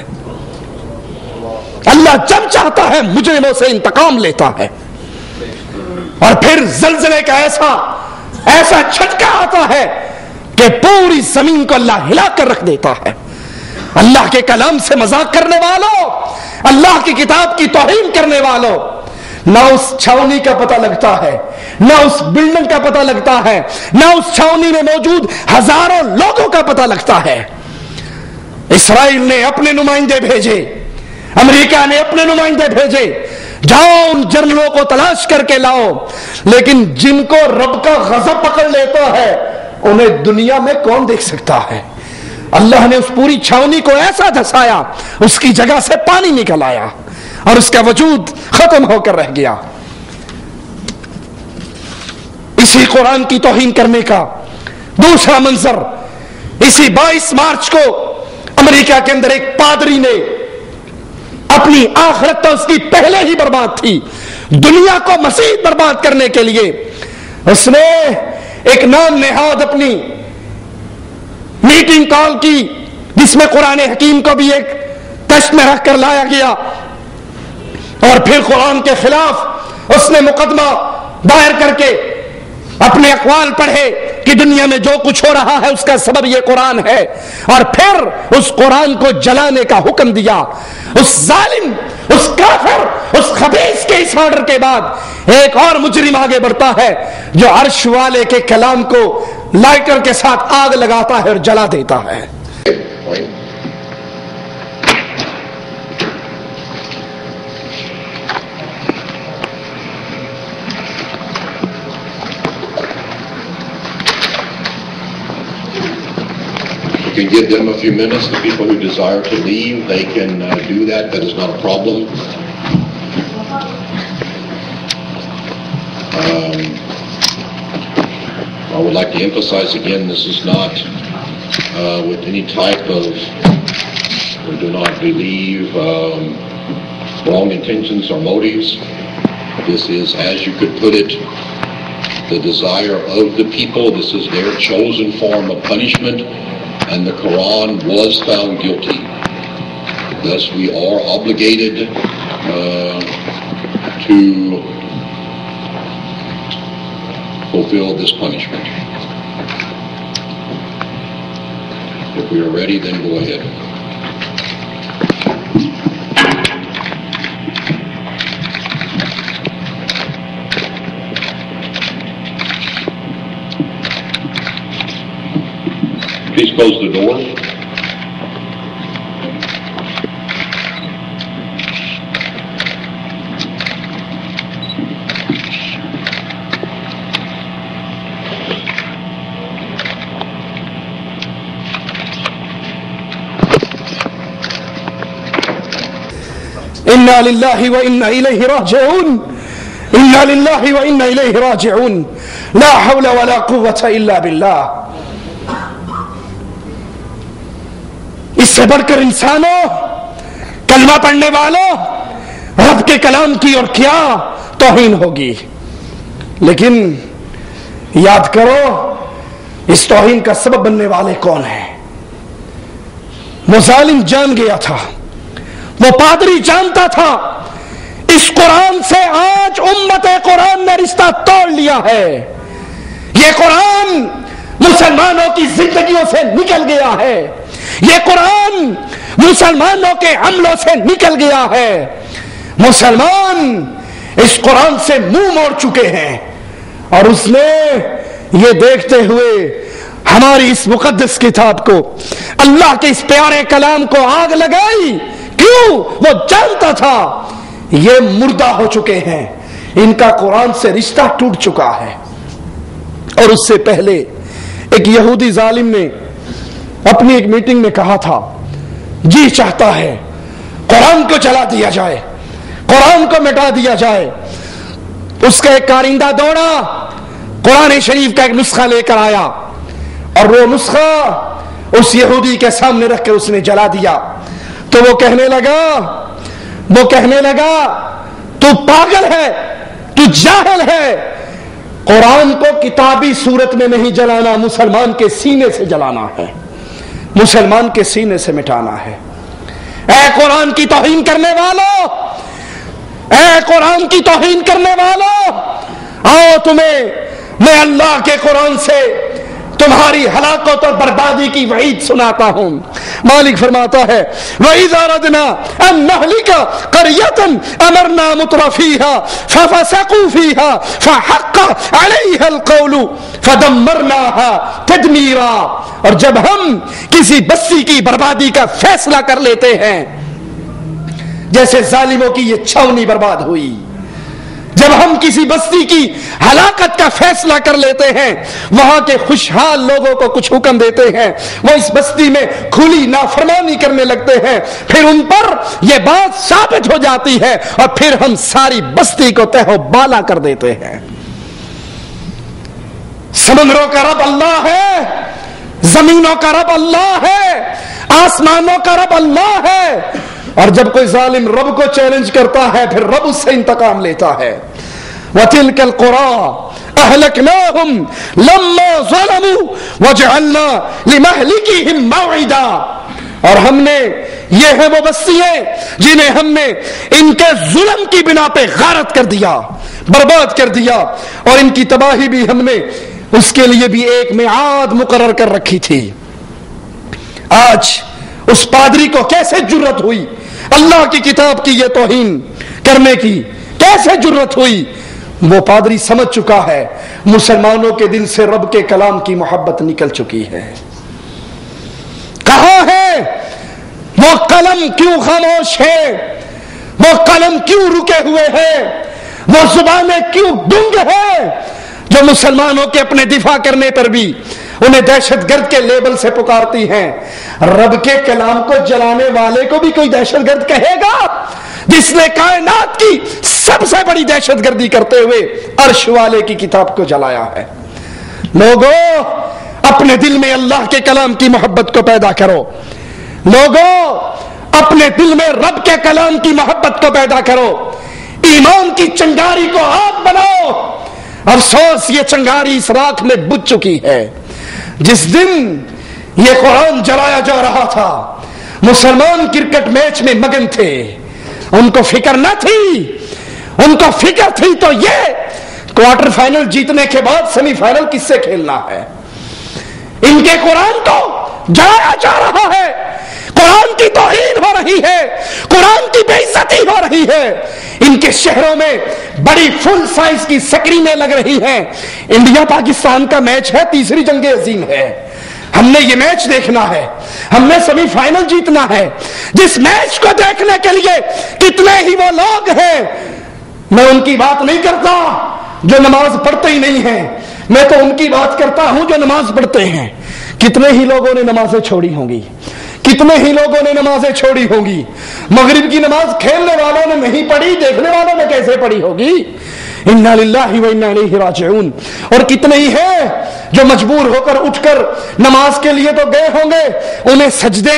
اللہ جب چاہتا ہے مجرموں سے انتقام لیتا ہے، اور پھر زلزلے کا ایسا جھٹکا آتا ہے کہ پوری زمین کو اللہ ہلا کر رکھ دیتا ہے۔ اللہ کے کلام سے مذاق کرنے والوں، اللہ کی کتاب کی توہین کرنے والوں، نہ اس چھاونی کا پتہ لگتا ہے، نہ اس بلڈنگ کا پتہ لگتا ہے، نہ اس چھاونی میں موجود ہزاروں لوگوں کا پتہ لگتا ہے۔ اسرائیل نے اپنے نمائندے بھیجے، امریکہ نے اپنے نمائندے بھیجے، جاؤ ان جنرلوں کو تلاش کر کے لاؤ، لیکن جن کو رب کا غضب پکڑ لیتا ہے انہیں دنیا میں کون دیکھ سکتا ہے؟ اللہ نے اس پوری چھاونی کو ایسا دھسایا، اس کی جگہ سے پانی نکل آیا اور اس کا وجود ختم ہو کر رہ گیا۔ اسی قرآن کی توہین کرنے کا دوسرا منظر، اسی 22 مارچ کو امریکہ کے اندر ایک پادری نے، اپنی آخرت تو اس کی پہلے ہی برباد تھی، دنیا کو مزید برباد کرنے کے لیے اس نے ایک نام نہاد اپنی میٹنگ کال کی، جس میں قرآن حکیم کو بھی ایک کشت میں رکھ کر لایا گیا، اور پھر قرآن کے خلاف اس نے مقدمہ دائر کر کے اپنے اقوال پڑھے کہ دنیا میں جو کچھ ہو رہا ہے اس کا سبب یہ قرآن ہے، اور پھر اس قرآن کو جلانے کا حکم دیا۔ اس ظالم، اس کافر، اس خبیث کے اس آرڈر کے بعد ایک اور مجرم آگے بڑھتا ہے جو عرش والے کے کلام کو لائٹر کے ساتھ آگ لگاتا ہے اور جلا دیتا ہے۔ You can give them a few minutes. The people who desire to leave, they can do that. That is not a problem. I would like to emphasize again, this is not with any type of, we do not believe wrong intentions or motives. This is, as you could put it, the desire of the people. This is their chosen form of punishment. And the Quran was found guilty. Thus we are obligated to fulfill this punishment. If we are ready, then go ahead. Please close the door. انا للہ و انا الیہ راجعون، انا للہ و انا الیہ راجعون، لا حول ولا قوة الا باللہ۔ اس سے بڑھ کر انسانوں، کلمہ پڑھنے والوں، رب کے کلام کی اور کیا توہین ہوگی۔ لیکن یاد کرو اس توہین کا سبب بننے والے کون ہیں؟ وہ ظالم جان گیا تھا، وہ پادری جانتا تھا اس قرآن سے آج امت قرآن نے رشتہ توڑ لیا ہے۔ یہ قرآن مسلمانوں کی زندگیوں سے نکل گیا ہے، یہ قرآن مسلمانوں کے عملوں سے نکل گیا ہے۔ مسلمان اس قرآن سے منہ موڑ چکے ہیں، اور اس نے یہ دیکھتے ہوئے ہماری اس مقدس کتاب کو، اللہ کے اس پیارے کلام کو آگ لگائی۔ کیوں؟ وہ جانتا تھا یہ مردہ ہو چکے ہیں، ان کا قرآن سے رشتہ ٹوٹ چکا ہے۔ اور اس سے پہلے ایک یہودی ظالم نے اپنی ایک میٹنگ میں کہا تھا، جی چاہتا ہے قرآن کو جلا دیا جائے، قرآن کو مٹا دیا جائے۔ اس کا ایک کارندہ دوڑا، قرآن شریف کا ایک نسخہ لے کر آیا، اور وہ نسخہ اس یہودی کے سامنے رکھ کے اس نے جلا دیا۔ تو وہ کہنے لگا تو پاگل ہے، تو جاہل ہے، قرآن کو کتابی صورت میں نہیں جلانا، مسلمان کے سینے سے جلانا ہے، مسلمان کے سینے سے مٹانا ہے۔ اے قرآن کی توہین کرنے والوں، اے قرآن کی توہین کرنے والوں، آؤ تمہیں میں اللہ کے قرآن سے تمہاری ہلاکت اور بربادی کی وعید سناتا ہوں۔ مالک فرماتا ہے وَإِذَا أَرَدْنَا أَن نَّهْلِكَ قَرْيَةً أَمَرْنَا مُتْرَفِيهَا فَفَسَقُوا فِيهَا فَحَقَّ عَلَيْهَا الْقَوْلُ فَدَمَّرْنَاهَا تَدْمِيرًا۔ اور جب ہم کسی بستی کی بربادی کا فیصلہ کر لیتے ہیں، جیسے ظالموں کی یہ چھاونی برباد ہوئی، جب ہم کسی بستی کی ہلاکت کا فیصلہ کر لیتے ہیں، وہاں کے خوشحال لوگوں کو کچھ حکم دیتے ہیں، وہ اس بستی میں کھلی نافرمانی کرنے لگتے ہیں، پھر ان پر یہ بات ثابت ہو جاتی ہے، اور پھر ہم ساری بستی کو تہ و بالا کر دیتے ہیں۔ سمندروں کا رب اللہ ہے، زمینوں کا رب اللہ ہے، آسمانوں کا رب اللہ ہے، اور جب کوئی ظالم رب کو چیلنج کرتا ہے پھر رب اس سے انتقام لیتا ہے۔ وَتِلْكَ الْقُرَىٰ أَهْلَكْنَاهُمْ لَمَّا ظَلَمُوا وَجَعَلْنَا لِمَهْلِكِهِمْ مَوْعِدًا۔ اور ہم نے، یہ ہیں وہ بستیاں جنہیں ہم نے ان کے ظلم کی بنا پہ غارت کر دیا، برباد کر دیا، اور ان کی تباہی بھی ہم نے اس کے لیے بھی ایک میعاد مقرر کر رکھی تھی۔ آج اس پادری کو کیسے جرت ہوئی اللہ کی کتاب کی یہ توہین کرنے کی؟ کیسے جرت ہوئی؟ وہ پادری سمجھ چکا ہے مسلمانوں کے دل سے رب کے کلام کی محبت نکل چکی ہے۔ کہاں ہے وہ قلم؟ کیوں خاموش ہے وہ قلم؟ کیوں رکے ہوئے ہیں وہ زبانیں؟ کیوں گنگ ہے جو مسلمانوں کے اپنے دفاع کرنے پر بھی انہیں دہشت گرد کے لیبل سے پکارتی ہیں؟ رب کے کلام کو جلانے والے کو بھی کوئی دہشت گرد کہے گا؟ جس نے کائنات کی سب سے بڑی دہشت گردی کرتے ہوئے عرش والے کی کتاب کو جلایا ہے۔ لوگوں، اپنے دل میں اللہ کے کلام کی محبت کو پیدا کرو۔ لوگوں، اپنے دل میں رب کے کلام کی محبت کو پیدا کرو، ایمان کی چنگاری کو آگ بناؤ۔ افسوس یہ چنگاری اس راکھ میں بجھ چکی ہے۔ جس دن یہ قرآن جلایا جا رہا تھا، مسلمان کرکٹ میچ میں مگن تھے، ان کو فکر نہ تھی، ان کو فکر تھی تو یہ کوارٹر فائنل جیتنے کے بعد سیمی فائنل کس سے کھیلنا ہے۔ ان کے قرآن کو جلایا جا رہا ہے، قرآن کی توہین ہو رہی ہے، قرآن کی بے عزتی ہو رہی ہے۔ ان کے شہروں میں بڑی فل سائز کی سکرینیں لگ رہی ہیں۔ انڈیا پاکستان کا میچ ہے، تیسری جنگ عظیم ہے، ہم نے یہ میچ دیکھنا ہے، ہم نے سیمی فائنل جیتنا ہے۔ جس میچ کو دیکھنے کے لیے کتنے ہی وہ لوگ ہیں، میں ان کی بات نہیں کرتا جو نماز پڑھتے ہی نہیں ہیں، میں تو ان کی بات کرتا ہوں جو نماز پڑھتے ہیں۔ کتنے ہی لوگوں نے نمازیں چھوڑی ہوں گی، کتنے ہی لوگوں نے نمازیں چھوڑی ہوں گی۔ مغرب کی نماز کھیلنے والوں نے نہیں پڑھی، دیکھنے والوں نے کیسے پڑھی ہوگی؟ انا للہ و انا الیہ راجعون۔ اور کتنے ہی ہیں جو مجبور ہو کر اٹھ کر نماز کے لیے تو گئے ہوں گے، انہیں سجدے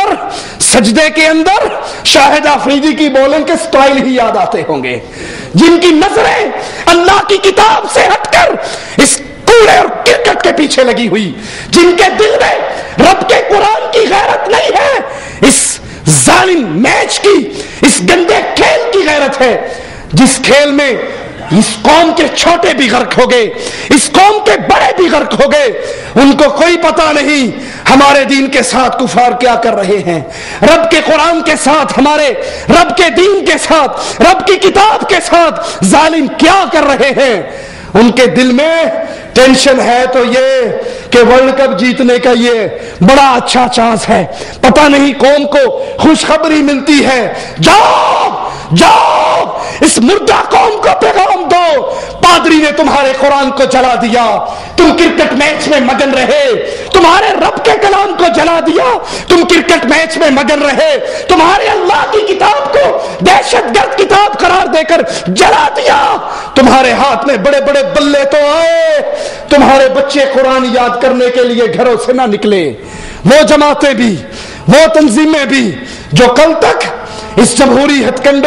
کے اندر شاہد آفریدی کی بولنگ کے سٹائل ہی یاد آتے ہوں گے، جن کی نظریں اللہ کی کتاب سے ہٹ کر اس کوڑے اور کرکٹ کے پیچھے لگی ہوئی، جن کے دل میں رب کے قرآن کی غیرت نہیں ہے، اس ظالم میچ کی، اس گندے کھیل کی غیرت ہے، جس کھیل میں اس قوم کے چھوٹے بھی غرق ہو گئے, اس قوم کے بڑے بھی غرق ہو گئے. ان کو کوئی پتہ نہیں ہمارے دین کے ساتھ کفار کیا کر رہے ہیں, رب کے قرآن کے ساتھ, ہمارے رب کے دین کے ساتھ, رب کی کتاب کے ساتھ ظالم کیا کر رہے ہیں. ان کے دل میں ٹینشن ہے تو یہ کہ ورلڈ کپ جیتنے کا یہ بڑا اچھا چانس ہے. پتہ نہیں قوم کو خوشخبری ملتی ہے, جاؤ جاؤ اس مردہ قوم کو پیغام دو, پادری نے تمہارے قرآن کو جلا دیا, تم کرکٹ میچ میں مگن رہے, تمہارے رب کے کلام کو جلا دیا, تم کرکٹ میچ میں مگن رہے, تمہارے اللہ کی کتاب کو دہشت گرد کتاب قرار دے کر جلا دیا, تمہارے ہاتھ میں بڑے بڑے بلے تو آئے, تمہارے بچے قرآن یاد کرنے کے لیے گھروں سے نہ نکلے. وہ جماعتیں بھی, وہ تنظیمیں بھی جو کل تک اس جمہوری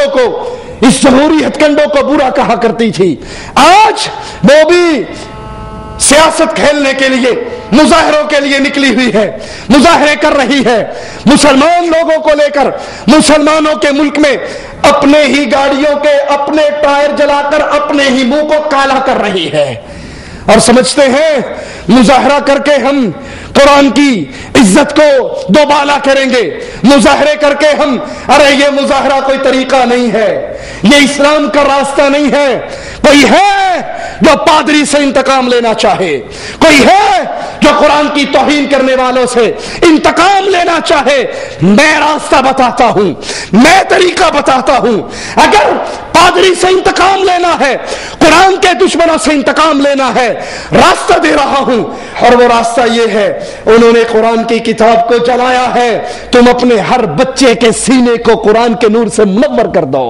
ہتھ کنڈوں کو برا کہا کرتی تھی, آج وہ بھی سیاست کھیلنے کے لیے, مظاہروں کے لیے نکلی ہوئی ہے, مظاہرے کر رہی ہے. مسلمان لوگوں کو لے کر مسلمانوں کے ملک میں اپنے ہی گاڑیوں کے اپنے ٹائر جلا کر اپنے ہی منہ کو کالا کر رہی ہے, اور سمجھتے ہیں مظاہرہ کر کے ہم قرآن کی عزت کو دوبالا کریں گے. مظاہرے کر کے ہم, ارے یہ مظاہرہ کوئی طریقہ نہیں ہے, یہ اسلام کا راستہ نہیں ہے. کوئی ہے جو پادری سے انتقام لینا چاہے, کوئی ہے جو قرآن کی توہین کرنے والوں سے انتقام لینا چاہے, میں راستہ بتاتا ہوں, میں طریقہ بتاتا ہوں. اگر پادری سے انتقام لینا ہے, قرآن کے دشمنوں سے انتقام لینا ہے, راستہ دے رہا ہوں, اور وہ راستہ یہ ہے, انہوں نے قرآن کی کتاب کو جلایا ہے, تم اپنے ہر بچے کے سینے کو قرآن کے نور سے منور کر دو.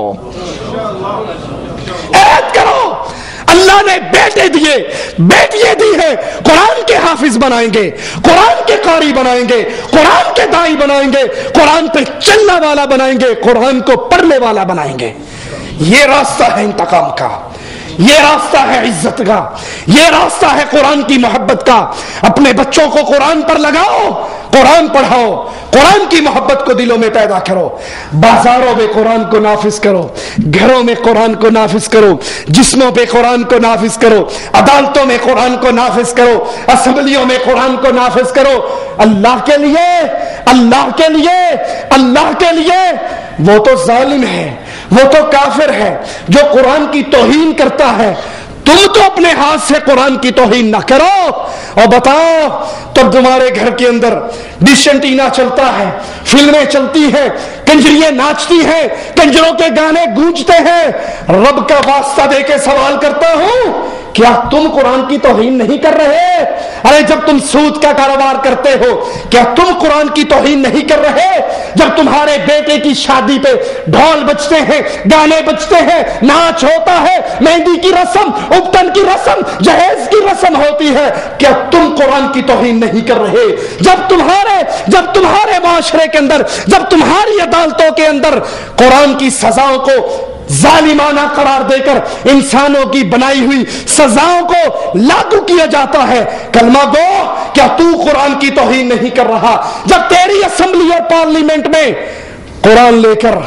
عہد کرو, اللہ نے بیٹے دیے, بیٹیاں دی ہیں, قرآن کے حافظ بنائیں گے, قرآن کے قاری بنائیں گے, قرآن کے دائی بنائیں گے, قرآن پہ چلنے والا بنائیں گے, قرآن کو پڑھنے والا بنائیں گے. یہ راستہ ہے انتقام کا, یہ راستہ ہے عزت کا, یہ راستہ ہے قرآن کی محبت کا. اپنے بچوں کو قرآن پر لگاؤ, قرآن پڑھاؤ, قرآن کی محبت کو دلوں میں پیدا کرو. بازاروں میں قرآن کو نافذ کرو, گھروں میں قرآن کو نافذ کرو, جسموں پہ قرآن کو نافذ کرو, عدالتوں میں قرآن کو نافذ کرو, اسمبلیوں میں قرآن کو نافذ کرو. اللہ کے لیے, اللہ کے لیے, اللہ کے لیے. وہ تو ظالم ہے, وہ تو کافر ہے جو قرآن کی توہین کرتا ہے. تم تو اپنے ہاتھ سے قرآن کی توہین نہ کرو. اور بتاؤ, تب تمہارے گھر کے اندر ڈش اینٹینا چلتا ہے, فلمیں چلتی ہیں, کنجریاں ناچتی ہیں, کنجروں کے گانے گونجتے ہیں. رب کا واسطہ دے کے سوال کرتا ہوں, کیا تم قرآن کی توہین نہیں کر رہے؟ ارے جب تم سود کا کاروبار کرتے ہو, کیا تم قرآن کی توہین نہیں کر رہے؟ جب تمہارے بیٹے کی شادی پہ ڈھول بجتے ہیں, گانے بجتے ہیں, ناچ ہوتا ہے, مہندی کی رسم, ابٹن کی رسم, جہیز کی رسم ہوتی ہے, کیا تم قرآن کی توہین نہیں کر رہے؟ جب تمہارے معاشرے کے اندر, جب تمہاری عدالتوں کے اندر قرآن کی سزاؤں کو ظالمانہ قرار دے کر انسانوں کی بنائی ہوئی سزاؤں کو لاگو کیا جاتا ہے, کلمہ گو, کیا تو قرآن کی توہین نہیں کر رہا؟ جب تیری اسمبلی اور پارلیمنٹ میں قرآن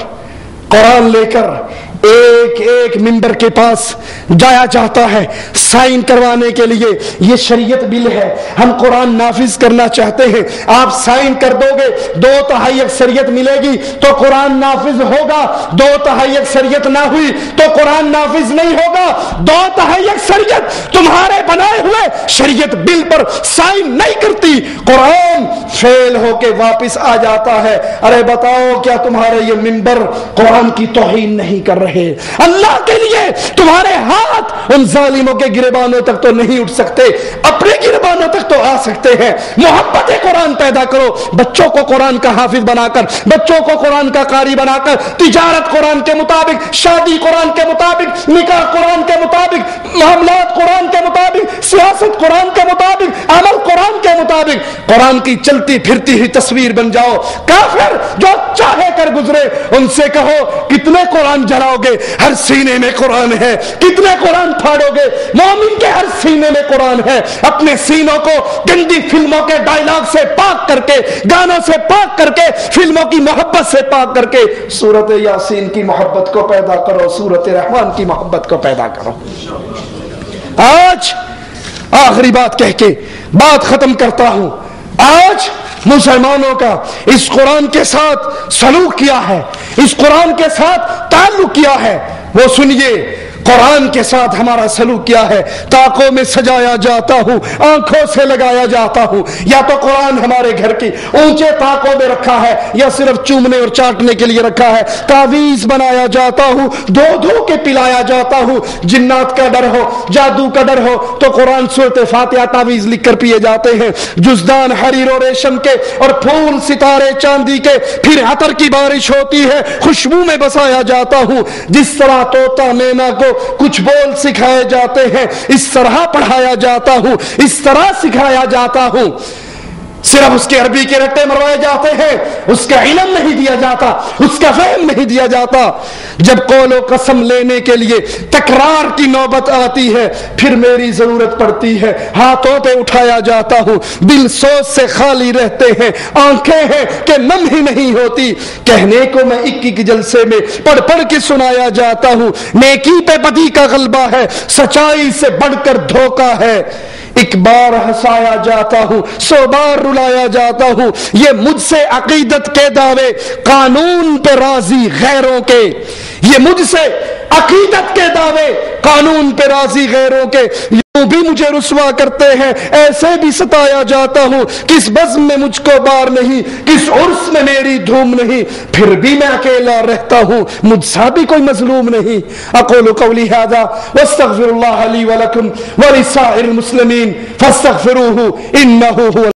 لے کر ایک ایک ممبر کے پاس جایا جاتا ہے سائن کروانے کے لیے, یہ شریعت بل ہے, ہم قرآن نافذ کرنا چاہتے ہیں, آپ سائن کر دو گے, 2/3 اکثریت ملے گی تو قرآن نافذ ہوگا, 2/3 اکثریت نہ ہوئی تو قرآن نافذ نہیں ہوگا. 2/3 اکثریت تمہارے بنائے ہوئے شریعت بل پر سائن نہیں کرتی, قرآن فیل ہو کے واپس آ جاتا ہے. ارے بتاؤ, کیا تمہارے یہ ممبر قرآن کی توہین نہیں کر رہے؟ اللہ کے لیے تمہارے ہاتھ ان ظالموں کے گریبانوں تک تو نہیں اٹھ سکتے, اپنے گریبانوں تک تو آ سکتے ہیں. محبت قرآن پیدا کرو, بچوں کو قرآن کا حافظ بنا کر, بچوں کو قرآن کا قاری بنا کر, تجارت قرآن کے مطابق, شادی قرآن کے مطابق, نکاح قرآن کے مطابق, معاملات قرآن کے مطابق, سیاست قرآن کے مطابق, عمل قرآن کے مطابق قرآن کی چلتی پھرتی ہوئی تصویر بن جاؤ. کافر جو چاہے کر گزرے، ان سے کہو کتنے قرآن جلاؤ گے؟ ہر سینے میں قرآن ہے. کتنے قرآن پھاڑو گے؟ مومن کے ہر سینے میں قرآن ہے. اپنے سینوں کو گندی فلموں کے ڈائلاگ سے پاک کر کے، گانوں سے پاک کر کے، فلموں کی محبت سے پاک کر کے سورت یاسین کی محبت کو پیدا کرو، سورت رحمان کی محبت کو پیدا کرو. آج آخری بات کہہ کے بات ختم کرتا ہوں. آج مسلمانوں کا اس قرآن کے ساتھ سلوک کیا ہے، اس قرآن کے ساتھ تعلق کیا ہے، وہ سنیے. قرآن کے ساتھ ہمارا سلوک کیا ہے؟ طاقوں میں سجایا جاتا ہوں، آنکھوں سے لگایا جاتا ہوں. یا تو قرآن ہمارے گھر کی اونچے طاقوں میں رکھا ہے، یا صرف چومنے اور چاٹنے کے لیے رکھا ہے. تعویذ بنایا جاتا ہوں، دھو دھو کے پلایا جاتا ہوں. جنات کا ڈر ہو، جادو کا ڈر ہو تو قرآن سورۃ فاتحہ تعویذ لکھ کر پیے جاتے ہیں. جزدان حریر و ریشم کے اور پھول ستارے چاندی کے، پھر عطر کی بارش ہوتی ہے، خوشبو میں بسایا جاتا ہوں. جس طرح طوطا مینا کو کچھ بول سکھائے جاتے ہیں، اس طرح پڑھایا جاتا ہوں، اس طرح سکھایا جاتا ہوں. صرف اس کے عربی کے رٹے مروائے جاتے ہیں، اس کا علم نہیں دیا جاتا، اس کا فہم نہیں دیا جاتا. جب قول و قسم لینے کے لیے تکرار کی نوبت آتی ہے، پھر میری ضرورت پڑتی ہے، ہاتھوں پہ اٹھایا جاتا ہوں. دل سوچ سے خالی رہتے ہیں، آنکھیں ہیں کہ نم ہی نہیں ہوتی. کہنے کو میں ایک جلسے میں پڑھ پڑھ کے سنایا جاتا ہوں. نیکی پہ بدی کا غلبہ ہے، سچائی سے بڑھ کر دھوکہ ہے. ایک بار ہنسایا جاتا ہوں، 100 بار رلایا جاتا ہوں. یہ مجھ سے عقیدت کے دعوے، قانون پہ راضی غیروں کے. یہ مجھ سے عقیدت کے دعوے، قانون پہ راضی غیروں کے. یوں بھی مجھے رسوا کرتے ہیں، ایسے بھی ستایا جاتا ہوں. کس بزم میں مجھ کو بار نہیں، کس عرس میں میری دھوم نہیں. پھر بھی میں اکیلا رہتا ہوں، مجھ سا بھی کوئی مظلوم نہیں. اقول قولی ھذا واستغفر اللہ لی ولکم ولسائر المسلمین فاستغفروہ انہ هو